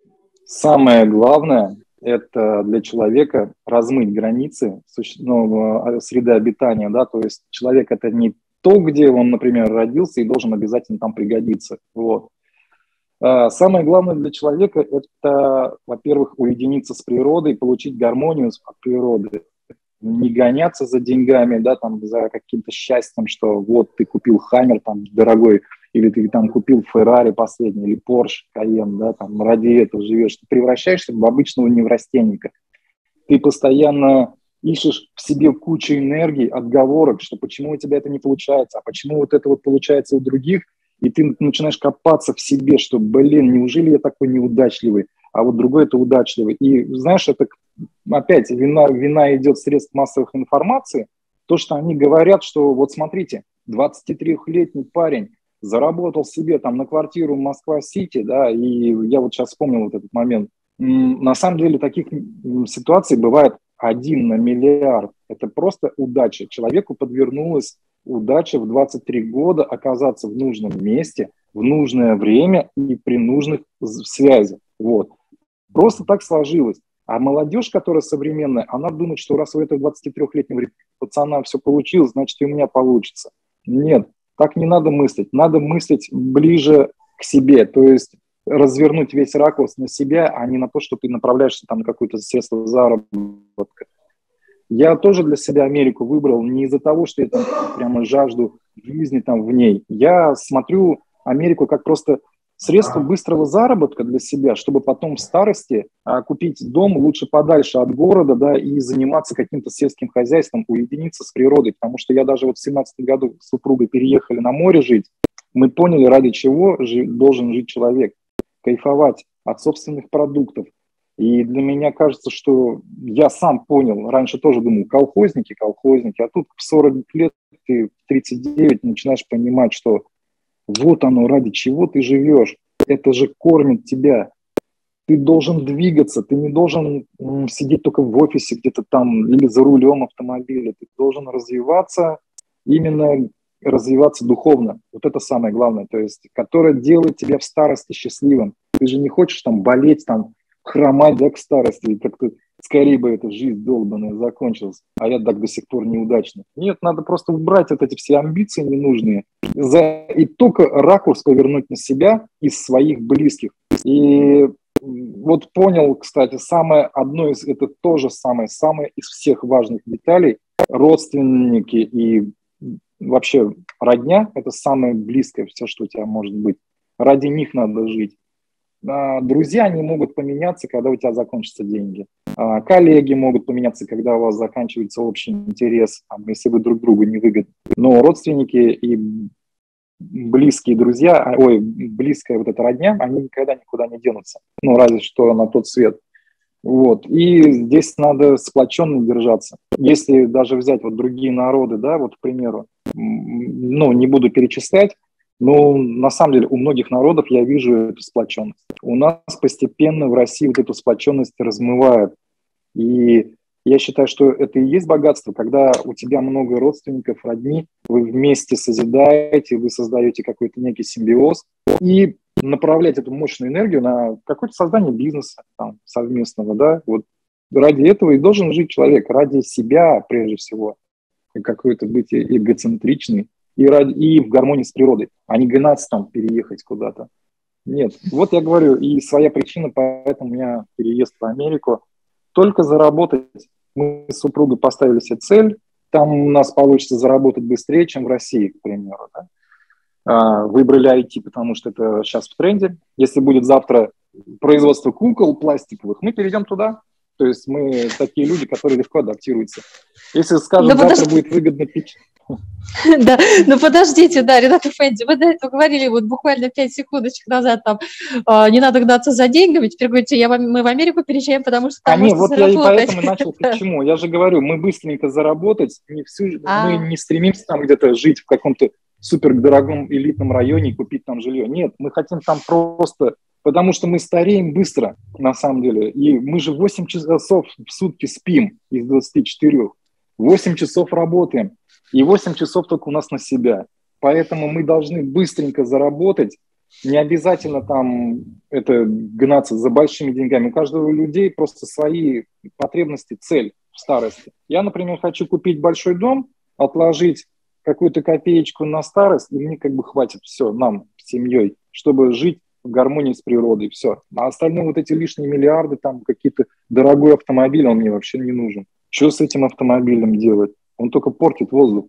Самое главное – это для человека размыть границы среды обитания. Да? То есть человек – это не то, где он, например, родился и должен обязательно там пригодиться. Вот. Самое главное для человека – это, во-первых, уединиться с природой, получить гармонию от природы. Не гоняться за деньгами, да, там, за каким-то счастьем, что вот ты купил Хаммер там дорогой, или ты там купил Феррари последний, или Порш Кайен, да, там ради этого живешь. Ты превращаешься в обычного неврастенника. Ты постоянно ищешь в себе кучу энергии, отговорок, что почему у тебя это не получается, а почему вот это вот получается у других, и ты начинаешь копаться в себе, что, блин, неужели я такой неудачливый, а вот другой это удачливый. И знаешь, это опять вина идет средств массовых информации, то, что они говорят, что вот смотрите, 23-летний парень заработал себе там на квартиру в Москва-Сити, да, и я вот сейчас вспомнил вот этот момент. На самом деле таких ситуаций бывает 1 на миллиард. Это просто удача. Человеку подвернулась удача в 23 года оказаться в нужном месте, в нужное время и при нужных связях. Вот. Просто так сложилось. А молодежь, которая современная, она думает, что раз у этого 23-летнего пацана все получилось, значит и у меня получится. Нет, так не надо мыслить. Надо мыслить ближе к себе, то есть развернуть весь ракурс на себя, а не на то, что ты направляешься там на какое-то средство заработка. Я тоже для себя Америку выбрал не из-за того, что я там прямо жажду жизни там в ней. Я смотрю Америку как просто средство быстрого заработка для себя, чтобы потом в старости купить дом лучше подальше от города, да, и заниматься каким-то сельским хозяйством, уединиться с природой. Потому что я даже вот в 2017 году с супругой переехали на море жить. Мы поняли, ради чего должен жить человек. Кайфовать от собственных продуктов. И для меня кажется, что я сам понял, раньше тоже думал, колхозники, а тут в 40 лет, ты в 39 начинаешь понимать, что вот оно, ради чего ты живешь, это же кормит тебя. Ты должен двигаться, ты не должен сидеть только в офисе где-то там или за рулем автомобиля, ты должен развиваться, именно развиваться духовно. Вот это самое главное, то есть, которое делает тебя в старости счастливым. Ты же не хочешь там болеть, там, хромать, да, к старости, и как-то скорее бы эта жизнь долбаная закончилась, а я так до сих пор неудачно. Нет, надо просто убрать вот эти все амбиции ненужные и только ракурс повернуть на себя из своих близких. И вот понял, кстати, это тоже самое из всех важных деталей. Родственники и вообще родня – это самое близкое все, что у тебя может быть. Ради них надо жить. Друзья, они могут поменяться, когда у тебя закончатся деньги. Коллеги могут поменяться, когда у вас заканчивается общий интерес, если вы друг другу не выгодны. Но родственники и близкие друзья, близкая вот эта родня, они никогда никуда не денутся. Ну, разве что на тот свет. Вот. И здесь надо сплоченно держаться. Если даже взять вот другие народы, да, вот, к примеру, не буду перечислять, но на самом деле у многих народов я вижу эту сплоченность. У нас постепенно в России вот эту сплоченность размывает. И я считаю, что это и есть богатство, когда у тебя много родственников, родни, вы вместе созидаете, вы создаете какой-то некий симбиоз, и направлять эту мощную энергию на какое-то создание бизнеса там, совместного. Да? Вот ради этого и должен жить человек, ради себя прежде всего, какой-то быть эгоцентричный. И в гармонии с природой, а не гнаться там, переехать куда-то. Нет, вот я говорю, и своя причина, поэтому у меня переезд в Америку. Только заработать. Мы с супругой поставили себе цель, там у нас получится заработать быстрее, чем в России, к примеру. Да? Выбрали IT, потому что это сейчас в тренде. Если будет завтра производство кукол пластиковых, мы перейдем туда. То есть мы такие люди, которые легко адаптируются. Если, скажем, завтра будет выгодно пить... Да, ну подождите, да, Ренат Эфенди, вы до этого говорили вот буквально 5 секундочек назад, там, не надо гнаться за деньгами, теперь говорите, мы в Америку переезжаем, потому что там можно заработать. Я и поэтому начал к чему. Я же говорю, мы быстренько заработать, мы не стремимся там где-то жить в каком-то супердорогом элитном районе и купить там жилье. Нет, мы хотим там просто Потому что мы стареем быстро, на самом деле. И мы же 8 часов в сутки спим из 24. 8 часов работаем. И 8 часов только у нас на себя. Поэтому мы должны быстренько заработать. Не обязательно там это гнаться за большими деньгами. У каждого людей просто свои потребности, цель в старости. Я, например, хочу купить большой дом, отложить какую-то копеечку на старость, и мне как бы хватит все, нам, с семьей, чтобы жить в гармонии с природой, все. А остальные вот эти лишние миллиарды, там какие-то дорогой автомобиль, он мне вообще не нужен. Что с этим автомобилем делать? Он только портит воздух.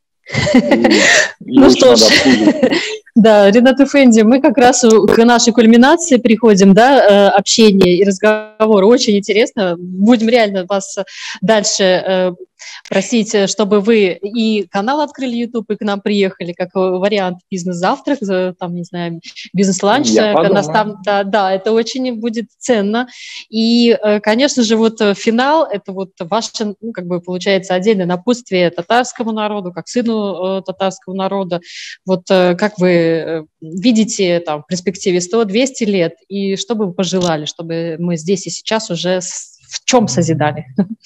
Ну что ж, да, Ринат Эфенди, мы как раз к нашей кульминации приходим, да, общение и разговор. Очень интересно. Будем реально вас дальше просить, чтобы вы и канал открыли YouTube, и к нам приехали, как вариант бизнес-завтрак, там, не знаю, бизнес-ланч. Да, это очень будет ценно. И, конечно же, вот финал, это вот ваше, ну, как бы, получается, отдельное напутствие татарскому народу, как сыну татарского народа. Вот как вы видите там в перспективе 100-200 лет, и что бы вы пожелали, чтобы мы здесь и сейчас уже в чем созидали?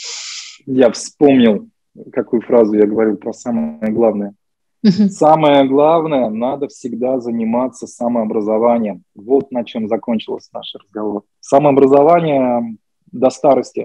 Я вспомнил, какую фразу я говорил про самое главное. Самое главное, надо всегда заниматься самообразованием. Вот на чем закончился наш разговор. Самообразование до старости.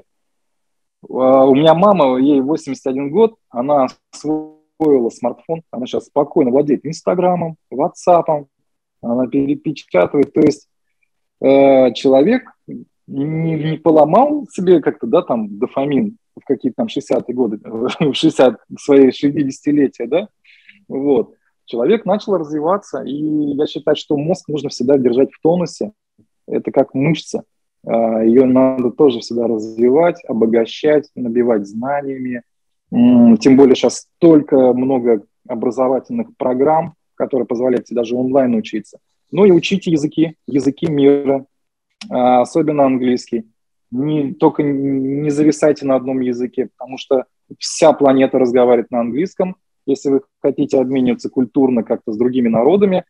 У меня мама, ей 81 год, она освоила смартфон, она сейчас спокойно владеет Инстаграмом, Ватсапом, она перепечатывает. То есть человек не поломал себе как-то, да, там, дофамин в какие-то там 60-е годы, в 60, свои 60-летия, да, вот. Человек начал развиваться, и я считаю, что мозг нужно всегда держать в тонусе. Это как мышца. Ее надо тоже всегда развивать, обогащать, набивать знаниями. Тем более сейчас столько много образовательных программ, которые позволяют тебе даже онлайн учиться. Ну и учите языки мира, особенно английский. Только не зависайте на одном языке, потому что вся планета разговаривает на английском. Если вы хотите обмениваться культурно как-то с другими народами,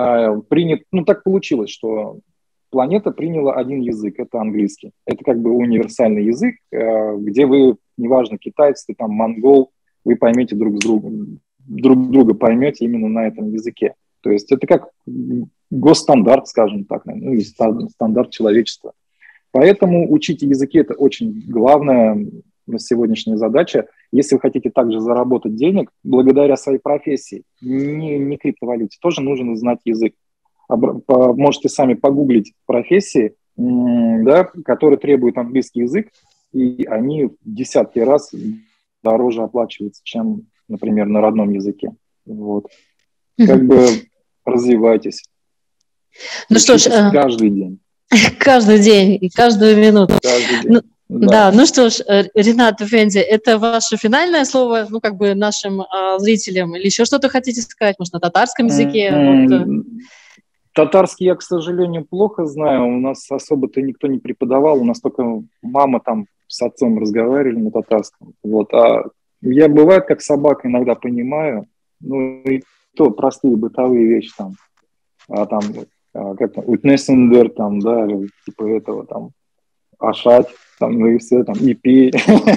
так получилось, что планета приняла один язык, это английский. Это как бы универсальный язык, где вы, неважно, китайцы, там, монгол, вы поймете друг друга поймете именно на этом языке. То есть это как госстандарт, скажем так, ну и стандарт человечества. Поэтому учите языки – это очень главная на сегодняшняя задача. Если вы хотите также заработать денег благодаря своей профессии, не криптовалюте, тоже нужно знать язык. Можете сами погуглить профессии, да, которые требуют английский язык, и они в десятки раз дороже оплачиваются, чем, например, на родном языке. Вот. Как бы развивайтесь. Ну что ж, каждый день. Каждый день и каждую минуту. Каждый день. Да, ну что ж, Ринат Эфенди, это ваше финальное слово, ну, как бы нашим зрителям, или еще что-то хотите сказать, может, на татарском языке? Татарский я, к сожалению, плохо знаю, у нас особо-то никто не преподавал, у нас только мама там с отцом разговаривали на татарском, вот, а я, бывает, как собака, иногда понимаю, ну, и то простые бытовые вещи там, как-то утнесендер, там, да, типа этого, там, ашать, там, ну и все, там, и пей.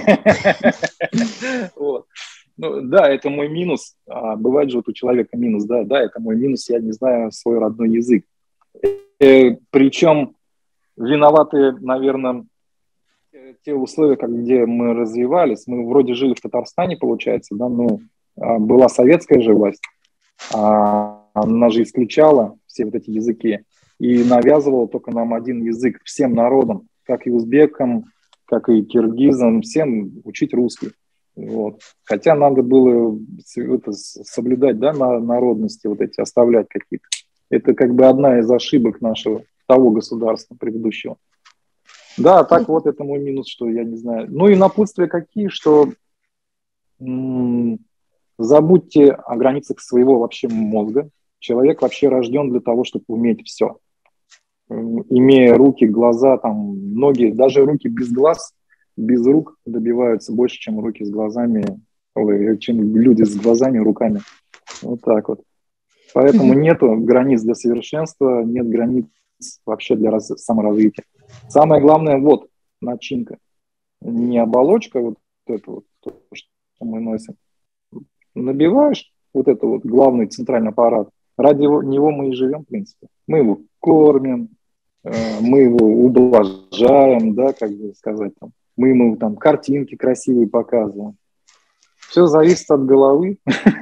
Вот. Ну, да, это мой минус. Бывает же вот у человека минус, да, это мой минус, я не знаю свой родной язык. Причем виноваты, наверное, те условия, где мы развивались. Мы вроде жили в Татарстане, получается, да, но была советская же власть, она же исключала все вот эти языки и навязывала только нам один язык всем народам, как и узбекам, как и киргизам, всем учить русский. Вот. Хотя надо было соблюдать, да, народности, вот эти, оставлять какие-то. Это как бы одна из ошибок нашего, того государства предыдущего. Да, так вот это мой минус, что я не знаю. Ну и напутствия какие, что забудьте о границах своего вообще мозга. Человек вообще рожден для того, чтобы уметь все. Имея руки, глаза, там, ноги, даже руки без глаз, без рук добиваются больше, чем руки с глазами, чем люди с глазами и руками. Вот так вот. Поэтому нету границ для совершенства, нет границ вообще для саморазвития. Самое главное, вот начинка, не оболочка, вот это вот, то, что мы носим. Набиваешь вот это вот главный центральный аппарат. Ради него мы и живем, в принципе. Мы его кормим, мы его ублажаем, да, как бы сказать, там, мы ему там картинки красивые показываем. Все зависит от головы.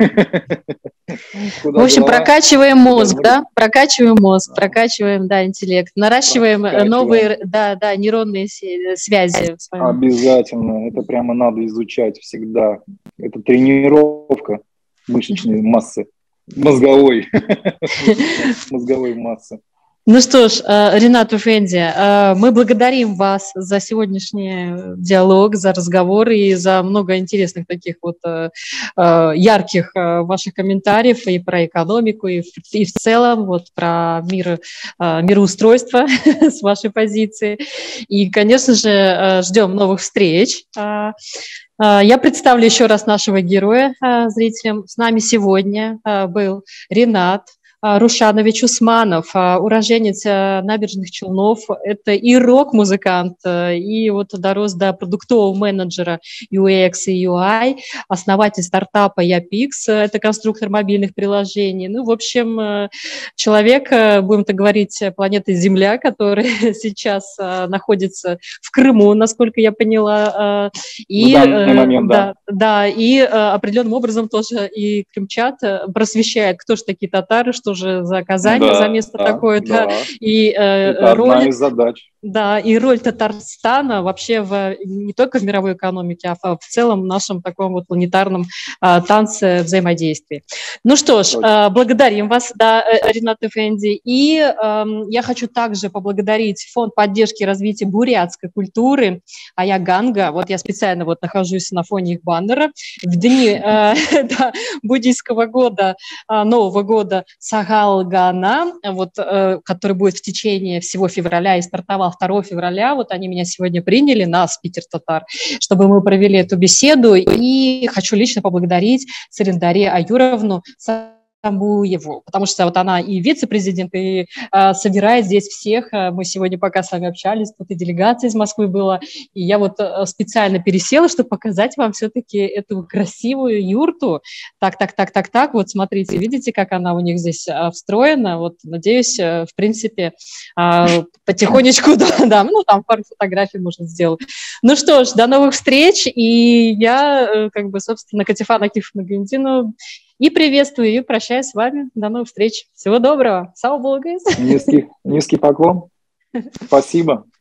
В общем, прокачиваем мозг, да? Прокачиваем мозг, прокачиваем, да, интеллект, наращиваем новые, да, нейронные связи. Обязательно. Это прямо надо изучать всегда. Это тренировка мышечной массы, мозговой массы. Ну что ж, Ринат Эфенди, мы благодарим вас за сегодняшний диалог, за разговор и за много интересных таких вот ярких ваших комментариев и про экономику, и в целом вот про мироустройство с вашей позиции. И, конечно же, ждем новых встреч. Я представлю еще раз нашего героя зрителям. С нами сегодня был Ринат Рушанович Усманов, уроженец Набережных Челнов. Это и рок-музыкант, и вот дорос до продуктового менеджера UX и UI, основатель стартапа Yapix, это конструктор мобильных приложений. Ну, в общем, человек, будем так говорить, планеты Земля, который сейчас находится в Крыму, насколько я поняла. И, в данный момент, да. Да, и определенным образом тоже и крымчат просвещает, кто же такие татары, что же за Казань, за место такое. Да. И, это роль, одна из задач. Да, и роль Татарстана вообще не только в мировой экономике, а в целом в нашем таком вот планетарном танце взаимодействия. Ну что ж, благодарим вас, да, Ринат Эфенди. И я хочу также поблагодарить Фонд поддержки и развития бурятской культуры Аяганга. Вот я специально вот нахожусь на фоне их баннера. В дни буддийского года, Нового года Сагалгана, вот, который будет в течение всего февраля и стартовал 2 февраля. Вот они меня сегодня приняли, нас, Питер Татар, чтобы мы провели эту беседу. И хочу лично поблагодарить Цариндаре Аюровну Самбуеву, потому что вот она и вице-президент, и собирает здесь всех. Мы сегодня пока с вами общались, тут и делегация из Москвы была, и я вот специально пересела, чтобы показать вам все-таки эту красивую юрту. Так, вот смотрите, видите, как она у них здесь встроена? Вот, надеюсь, в принципе, потихонечку, да, ну, там пару фотографий можно сделать. Ну что ж, до новых встреч, и я, как бы, собственно, Катифана Акифовна Гандинова, и приветствую, и прощаюсь с вами. До новых встреч. Всего доброго. Сау Болгайс. Низкий поклон. Спасибо.